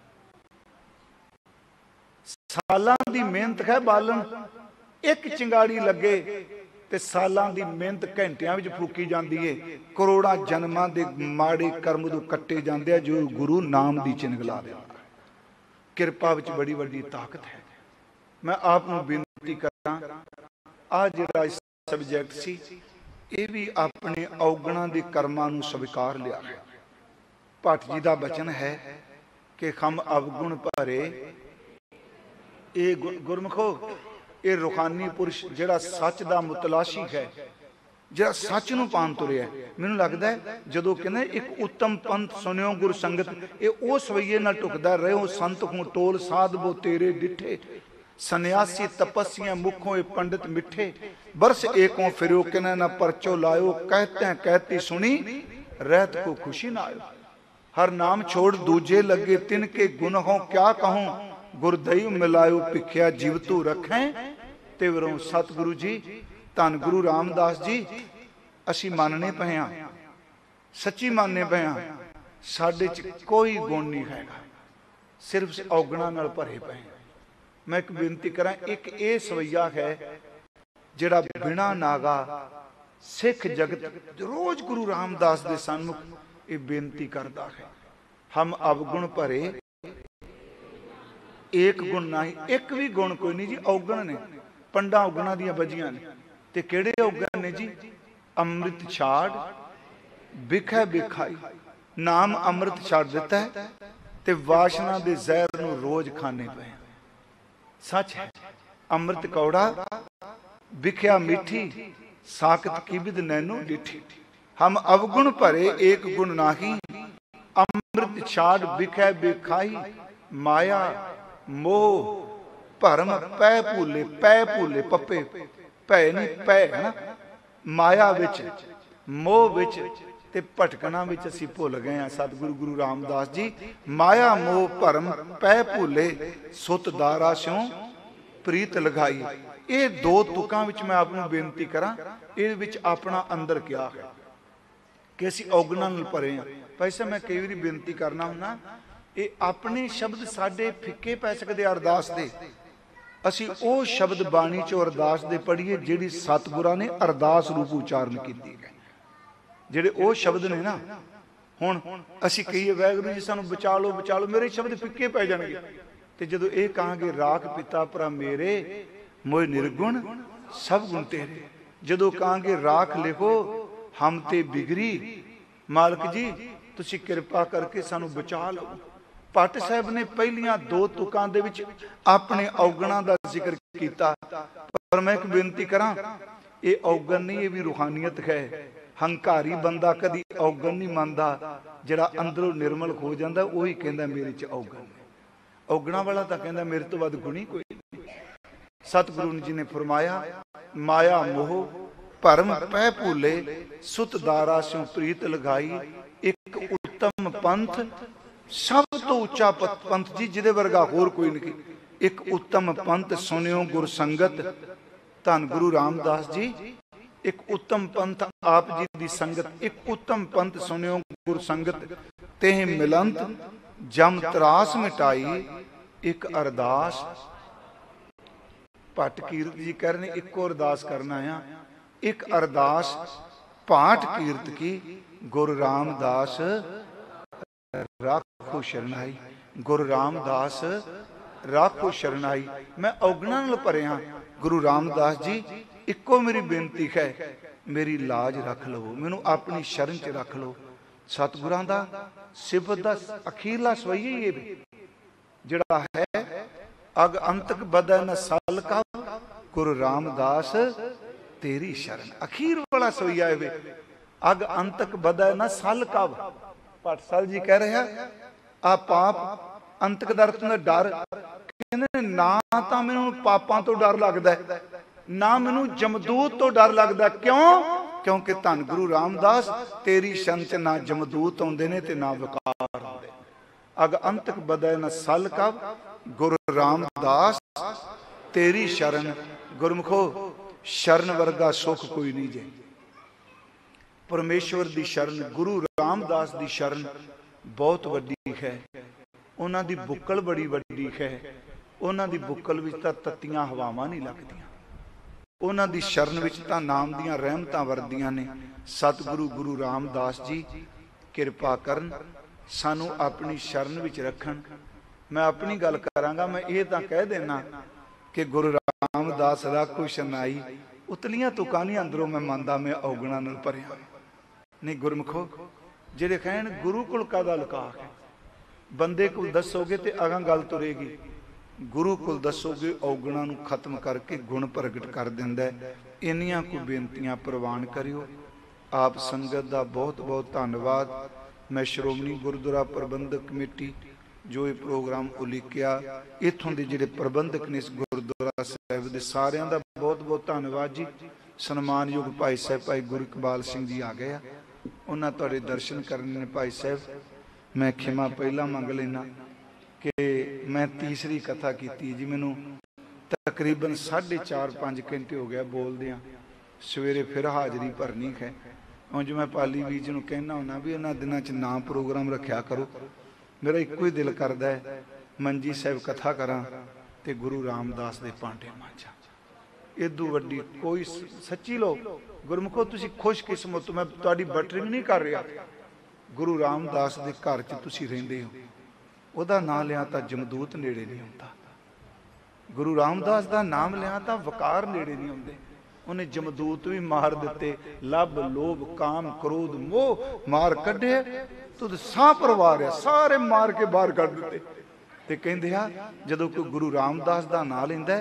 सालां दी मेहनत है बालन, एक चिंगाड़ी लगे ते सालां दी मेहनत घंटियां विच फूकी जाती है। करोड़ां जन्मां दे माड़े कर्म दो कट्टे जाते हैं जो गुरु नाम दी चिन्ह ला दे। किरपा विच बड़ी वड्डी ताकत है। मैं आप नूं बेनती करां, आ जिहड़ा सबजैक्ट सी ये भी अपने औगणा के कर्मां नूं स्वीकार लिया है। भट्ट जी का बचन है कि हम अवगुण भरे, ये गुरमुखो ये रूहानी पुरुष जिहड़ा सच का मुतलाशी है, जिहड़ा सच नूं पान तुरिया। मैनूं लगदा है जदों कहंदे एक उत्तम पंथ सुनियो गुर संगत, ये उस वईए नाल टुकदा रहो संत हूँ टोल साध बो तेरे डिठे, सन्यासी तपस्या मुखों ए पंडित मिठे, बरस एकों फिरो किने न परचो लायो, कहते कहती सुनी रहत को खुशी ना आयो। हर नाम छोड़ दूजे लगे तिनके गुण हो क्या कहूं, गुरदई मिलायो भिखिया जीवतू रखें तिवरों। सतगुरु जी धन गुरु रामदास जी असी मानने पे हाँ, सच्ची मानने पे हाँ, साडे च कोई गुण नहीं हैगा, सिर्फ औगणा नाल भरे पे। मैं एक बेनती करा, एक ये सवैया है जिहड़ा बिना नागा सिख जगत रोज गुरु रामदास दे सन्मुख ये बेनती करता है, हम अवगुण भरे एक गुण नहीं। एक भी गुण कोई नहीं जी, औगण ने पंडा औगणा दियां बजियां ने। ते किहड़े औगण ने जी? अमृत छाड़ बिखै बिखाई, नाम अमृत छाड़ दिता है ते वासना दे जहर नूं रोज खाने पे। सच है अमृत कौड़ा बिख्या मीठी, साकत की बिद नैनो डिठी। हम अवगुण भरे एक गुण नाही, अमृत छाड़ बिखै बिखाई, माया मोह भरम पै भूले, पै भूले पप्पे पै नहीं पै है ना, माया विच मोह विच ते भटकना विच असी भुल गए हैं। सतगुरु गुरु रामदास जी माया मोह भरम पै भूले, सुत दारा स्यों प्रीत लगाई। ये दो तुकां विच मैं आपनूं बेनती करा, इहदे विच अपना अंदर क्या है कि असी औगणां नाल भरे हैं। वैसे मैं कई बार बेनती करना हुंदा, ये अपने शब्द साडे फिक्के पै सकदे अरदास दे, ਅਸੀਂ ਉਹ ਸ਼ਬਦ ਬਾਣੀ ਚੋਂ ਅਰਦਾਸ ਦੇ ਪੜ੍ਹੀਏ ਜਿਹੜੀ ਸਤਿਗੁਰਾਂ ਨੇ ਅਰਦਾਸ ਰੂਪ ਉਚਾਰਨ ਕੀਤੀ ਹੈ। ਜਿਹੜੇ ਉਹ ਸ਼ਬਦ ਨੇ ਨਾ, ਹੁਣ ਅਸੀਂ ਕਹੀਏ ਵਾਹਿਗੁਰੂ ਜੀ ਸਾਨੂੰ ਬਚਾ ਲਓ ਬਚਾ ਲਓ, ਮੇਰੇ ਸ਼ਬਦ ਫਿੱਕੇ ਪੈ ਜਾਣਗੇ। ਤੇ ਜਦੋਂ ਇਹ ਕਹਾਂਗੇ ਰਾਖ ਪਿਤਾ ਭਰਾ ਮੇਰੇ ਮੋਇ ਨਿਰਗੁਣ ਸਭ ਗੁਣ ਤੇਰੇ, ਜਦੋਂ ਕਹਾਂਗੇ ਰਾਖ ਲਿਖੋ ਹਮ ਤੇ ਬਿਗਰੀ, ਮਾਲਕ ਜੀ ਤੁਸੀਂ ਕਿਰਪਾ ਕਰਕੇ ਸਾਨੂੰ ਬਚਾ ਲਓ। ਭੱਟ ਸਾਹਿਬ ਨੇ ਪਹਿਲੀਆਂ 2 ਤੁਕਾਂ ਦੇ ਵਿੱਚ ਆਪਣੇ ਔਗਣਾਂ ਦਾ ਜ਼ਿਕਰ ਕੀਤਾ, ਪਰ ਮੈਂ ਇੱਕ ਬੇਨਤੀ ਕਰਾਂ, ਇਹ ਔਗਣ ਨਹੀਂ, ਇਹ ਵੀ ਰੂਹਾਨੀਅਤ ਹੈ। ਹੰਕਾਰੀ ਬੰਦਾ ਕਦੀ ਔਗਣ ਨਹੀਂ ਮੰਨਦਾ, ਜਿਹੜਾ ਅੰਦਰੋਂ ਨਿਰਮਲ ਹੋ ਜਾਂਦਾ ਉਹੀ ਕਹਿੰਦਾ ਮੇਰੇ 'ਚ ਔਗਣ। ਔਗਣਾ ਵਾਲਾ ਤਾਂ ਕਹਿੰਦਾ ਮੇਰੇ ਤੋਂ ਵੱਧ ਗੁਣੀ ਕੋਈ ਨਹੀਂ। ਸਤਿਗੁਰੂ ਜੀ ਨੇ ਫਰਮਾਇਆ ਮਾਇਆ ਮੋਹ ਭਰਮ ਪੈ ਭੂਲੇ, ਸੁਤ ਦਾਰਾ ਸਿਉ ਪ੍ਰੀਤ ਲਗਾਈ, ਇੱਕ ਉੱਤਮ ਪੰਥ ਸਭ ਤੋਂ ਉੱਚਾ ਪੰਥ ਜੀ ਜਿਹਦੇ ਵਰਗਾ ਹੋਰ ਕੋਈ ਨਹੀਂ। ਇੱਕ ਉੱਤਮ ਪੰਥ ਸੁਣਿਓ ਗੁਰ ਸੰਗਤ, ਧੰਨ ਗੁਰੂ ਰਾਮਦਾਸ ਜੀ ਇੱਕ ਉੱਤਮ ਪੰਥ ਆਪ ਜੀ ਦੀ ਸੰਗਤ, ਇੱਕ ਉੱਤਮ ਪੰਥ ਸੁਣਿਓ ਗੁਰ ਸੰਗਤ, ਤੇ ਮਿਲੰਤ ਜਮ ਤਰਾਸ ਮਿਟਾਈ, ਇੱਕ ਅਰਦਾਸ। ਭੱਟ ਕੀਰਤ ਜੀ ਕਹਿ ਰਹੇ ਨੇ ਇੱਕੋ ਅਰਦਾਸ ਕਰਨਾ ਆ, ਇੱਕ ਅਰਦਾਸ ਪਾਠ ਕੀਰਤ ਕੀ, ਗੁਰੂ ਰਾਮਦਾਸ ਰਾਖੋ ਸ਼ਰਨਾਈ, ਗੁਰੂ ਰਾਮਦਾਸ ਰਾਖੋ ਸ਼ਰਨਾਈ। ਮੈਂ ਔਗਣਾਂ ਨਾਲ ਭਰਿਆ, ਗੁਰੂ ਰਾਮਦਾਸ ਜੀ ਇੱਕੋ ਮੇਰੀ ਬੇਨਤੀ ਹੈ, ਮੇਰੀ ਲਾਜ ਰੱਖ ਲਵੋ, ਮੈਨੂੰ ਆਪਣੀ ਸ਼ਰਨ 'ਚ ਰੱਖ ਲਓ। ਸਤਿਗੁਰਾਂ ਦਾ ਸਿਫਤ ਦਾ ਅਖੀਰਲਾ ਸਵਈਆ ਹੀ ਇਹ ਜਿਹੜਾ ਹੈ, ਅਗ ਅੰਤਕ ਬਦੈ ਨ ਸਲ ਕਾ, ਗੁਰੂ ਰਾਮਦਾਸ ਤੇਰੀ ਸ਼ਰਨ। ਅਖੀਰ ਵਾਲਾ ਸਵਈਆ ਇਹ ਅਗ ਅੰਤਕ ਬਦੈ ਨ ਸਲ ਕਾ। ਭੱਟ ਸਾਹਿਬ ਜੀ ਕਹਿ ਰਿਹਾ ਆ ਪਾਪ ਅੰਤਕ ਦਾ ਅਰਥ ਹੁੰਦਾ ਡਰ, ਕਹਿੰਦੇ ਨਾ ਤਾਂ ਮੈਨੂੰ ਪਾਪਾਂ ਤੋਂ ਡਰ ਲੱਗਦਾ, ਨਾ ਮੈਨੂੰ ਜਮਦੂਤ ਤੋਂ ਡਰ ਲੱਗਦਾ। ਕਿਉਂ? ਕਿਉਂਕਿ ਧੰਨ ਗੁਰੂ ਰਾਮਦਾਸ ਤੇਰੀ ਸ਼ਰਨ 'ਚ ਨਾ ਜਮਦੂਤ ਆਉਂਦੇ ਨੇ ਤੇ ਨਾ ਵਿਕਾਰ ਆਉਂਦੇ। ਅਗ ਅੰਤਕ ਬਦੈ ਨ ਸਲ ਕਾ, ਗੁਰੂ ਰਾਮਦਾਸ ਤੇਰੀ ਸ਼ਰਨ। ਗੁਰਮੁਖੋ ਸ਼ਰਨ ਵਰਗਾ ਸੁੱਖ ਕੋਈ ਨਹੀਂ ਜੇ। ਪਰਮੇਸ਼ਵਰ ਦੀ ਸ਼ਰਨ, ਗੁਰੂ ਰਾਮਦਾਸ ਦੀ ਸ਼ਰਨ ਬਹੁਤ ਵੱਡੀ ਹੈ। ਉਹਨਾਂ ਦੀ ਬੁੱਕਲ ਬੜੀ ਵੱਡੀ ਹੈ। ਉਹਨਾਂ ਦੀ ਬੁੱਕਲ ਵਿੱਚ ਤਾਂ ਤੱਤੀਆਂ ਹਵਾਵਾਂ ਨਹੀਂ ਲੱਗਦੀਆਂ, ਉਹਨਾਂ ਦੀ ਸ਼ਰਨ ਵਿੱਚ ਤਾਂ ਨਾਮ ਦੀਆਂ ਰਹਿਮਤਾਂ ਵਰਦੀਆਂ ਨੇ। ਸਤਿਗੁਰੂ ਗੁਰੂ ਰਾਮਦਾਸ ਜੀ ਕਿਰਪਾ ਕਰਨ, ਸਾਨੂੰ ਆਪਣੀ ਸ਼ਰਨ ਵਿੱਚ ਰੱਖਣ। ਮੈਂ ਆਪਣੀ ਗੱਲ ਕਰਾਂਗਾ, ਮੈਂ ਇਹ ਤਾਂ ਕਹਿ ਦੇਣਾ ਕਿ ਗੁਰੂ ਰਾਮਦਾਸ ਰਾਖੋ ਸ਼ਰਨਾਈ, ਉਤਲੀਆਂ ਤੁਕਾਂ ਨਹੀਂ ਅੰਦਰੋਂ ਮੈਂ ਮੰਨਦਾ, ਮੈਂ ਔਗਣਾਂ ਨਾਲ ਭਰਿਆ ਨਹੀਂ। ਗੁਰਮੁਖੋ ਜਿਹੜੇ ਕਹਿਣ ਗੁਰੂ ਕੋਲ ਕਾਹਦਾ ਲੁਕਾ ਹੈ, ਬੰਦੇ ਕੋਲ ਦੱਸੋਗੇ ਤੇ ਅਗਾਂ ਗੱਲ ਤੁਰੇਗੀ, ਗੁਰੂ ਕੋਲ ਦੱਸੋਗੇ ਔਗਣਾਂ ਨੂੰ ਖਤਮ ਕਰਕੇ ਗੁਣ ਪ੍ਰਗਟ ਕਰ ਦਿੰਦਾ। ਇੰਨੀਆਂ ਕੁ ਬੇਨਤੀਆਂ ਪ੍ਰਵਾਨ ਕਰਿਓ। ਆਪ ਸੰਗਤ ਦਾ ਬਹੁਤ ਬਹੁਤ ਧੰਨਵਾਦ। ਮੈਂ ਸ਼੍ਰੋਮਣੀ ਗੁਰਦੁਆਰਾ ਪ੍ਰਬੰਧਕ ਕਮੇਟੀ ਜੋ ਇਹ ਪ੍ਰੋਗਰਾਮ ਉਲੀਕਿਆ, ਇੱਥੋਂ ਦੇ ਜਿਹੜੇ ਪ੍ਰਬੰਧਕ ਨੇ ਇਸ ਗੁਰਦੁਆਰਾ ਸਾਹਿਬ ਦੇ, ਸਾਰਿਆਂ ਦਾ ਬਹੁਤ ਬਹੁਤ ਧੰਨਵਾਦ ਜੀ। ਸਨਮਾਨਯੋਗ ਭਾਈ ਸਾਹਿਬ ਭਾਈ ਗੁਰੂ ਇਕਬਾਲ ਸਿੰਘ ਜੀ ਆ ਗਏ ਆ, ਉਹਨਾਂ ਤੁਹਾਡੇ ਦਰਸ਼ਨ ਕਰਨੇ ਨੇ। ਭਾਈ ਸਾਹਿਬ ਮੈਂ ਖਿਮਾ ਪਹਿਲਾਂ ਮੰਗ ਲੈਣਾ ਕਿ ਮੈਂ ਤੀਸਰੀ ਕਥਾ ਕੀਤੀ ਜੀ, ਮੈਨੂੰ ਤਕਰੀਬਨ 4.5-5 ਘੰਟੇ ਹੋ ਗਿਆ ਬੋਲਦਿਆਂ। ਸਵੇਰੇ ਫਿਰ ਹਾਜ਼ਰੀ ਭਰਨੀ ਹੈ। ਉਂਝ ਮੈਂ ਪਾਲੀ ਵੀਰ ਨੂੰ ਕਹਿਣਾ ਹੁੰਦਾ ਵੀ ਉਹਨਾਂ ਦਿਨਾਂ 'ਚ ਨਾ ਪ੍ਰੋਗਰਾਮ ਰੱਖਿਆ ਕਰੋ। ਮੇਰਾ ਇੱਕੋ ਹੀ ਦਿਲ ਕਰਦਾ ਹੈ ਮੰਜੀ ਸਾਹਿਬ ਕਥਾ ਕਰਾਂ ਤੇ ਗੁਰੂ ਰਾਮਦਾਸ ਦੇ ਪਾਂਡੇ ਮਾਂਜਾਂ। ਇਦੋਂ ਵੱਡੀ ਕੋਈ ਸੱਚੀ ਲੋ ਗੁਰਮੁਖੋ ਤੁਸੀਂ ਖੁਸ਼ਕਿਸਮਤ, ਮੈਂ ਤੁਹਾਡੀ ਬਟਰਿੰਗ ਨਹੀਂ ਕਰ ਰਿਹਾ। ਗੁਰੂ ਰਾਮਦਾਸ ਦੇ ਘਰ 'ਚ ਤੁਸੀਂ ਰਹਿੰਦੇ ਹੋ, ਉਹਦਾ ਨਾਂ ਲਿਆ ਤਾਂ ਜਮਦੂਤ ਨੇੜੇ ਨਹੀਂ ਆਉਂਦਾ। ਗੁਰੂ ਰਾਮਦਾਸ ਦਾ ਨਾਮ ਲਿਆ ਤਾਂ ਵਕਾਰ ਨੇੜੇ ਨਹੀਂ ਆਉਂਦੇ। ਉਹਨੇ ਜਮਦੂਤ ਵੀ ਮਾਰ ਦਿੱਤੇ, ਲੱਭ ਲੋਭ ਕਾਮ ਕ੍ਰੋਧ ਮੋਹ ਮਾਰ ਕੱਢੇ, ਤੁਧ ਸਾਹ ਪਰਵਾਰਿਆ, ਸਾਰੇ ਮਾਰ ਕੇ ਬਾਹਰ ਕੱਢ ਦਿੱਤੇ। ਤੇ ਕਹਿੰਦੇ ਆ ਜਦੋਂ ਕੋਈ ਗੁਰੂ ਰਾਮਦਾਸ ਦਾ ਨਾਂ ਲੈਂਦਾ,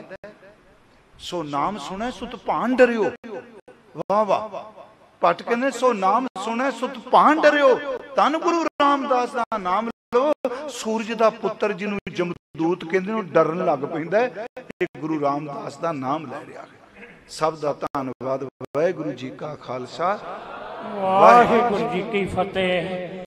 ਸੋ ਨਾਮ ਸੁਣੈ ਸੁਤ ਭਾਣ ਡਰਿਓ। ਵਾਹ ਵਾਹ। ਭੱਟ ਕਹਿੰਦੇ ਸੋ ਨਾਮ ਸੁਣੈ ਸੁਤ ਭਾਣ ਡਰਿਓ। ਧੰਨ ਗੁਰੂ ਰਾਮਦਾਸ ਦਾ ਨਾਮ ਲਓ। ਸੂਰਜ ਦਾ ਪੁੱਤਰ ਜਿਹਨੂੰ ਜਮਦੂਤ ਕਹਿੰਦੇ ਨੇ, ਡਰਨ ਲੱਗ ਪੈਂਦਾ ਇਹ ਗੁਰੂ ਰਾਮਦਾਸ ਦਾ ਨਾਮ ਲੈ ਰਿਹਾ ਹੈ। ਸਭ ਦਾ ਧੰਨਵਾਦ। ਵਾਹਿਗੁਰੂ ਜੀ ਕਾ ਖਾਲਸਾ, ਵਾਹਿਗੁਰੂ ਜੀ ਕੀ ਫਤਿਹ।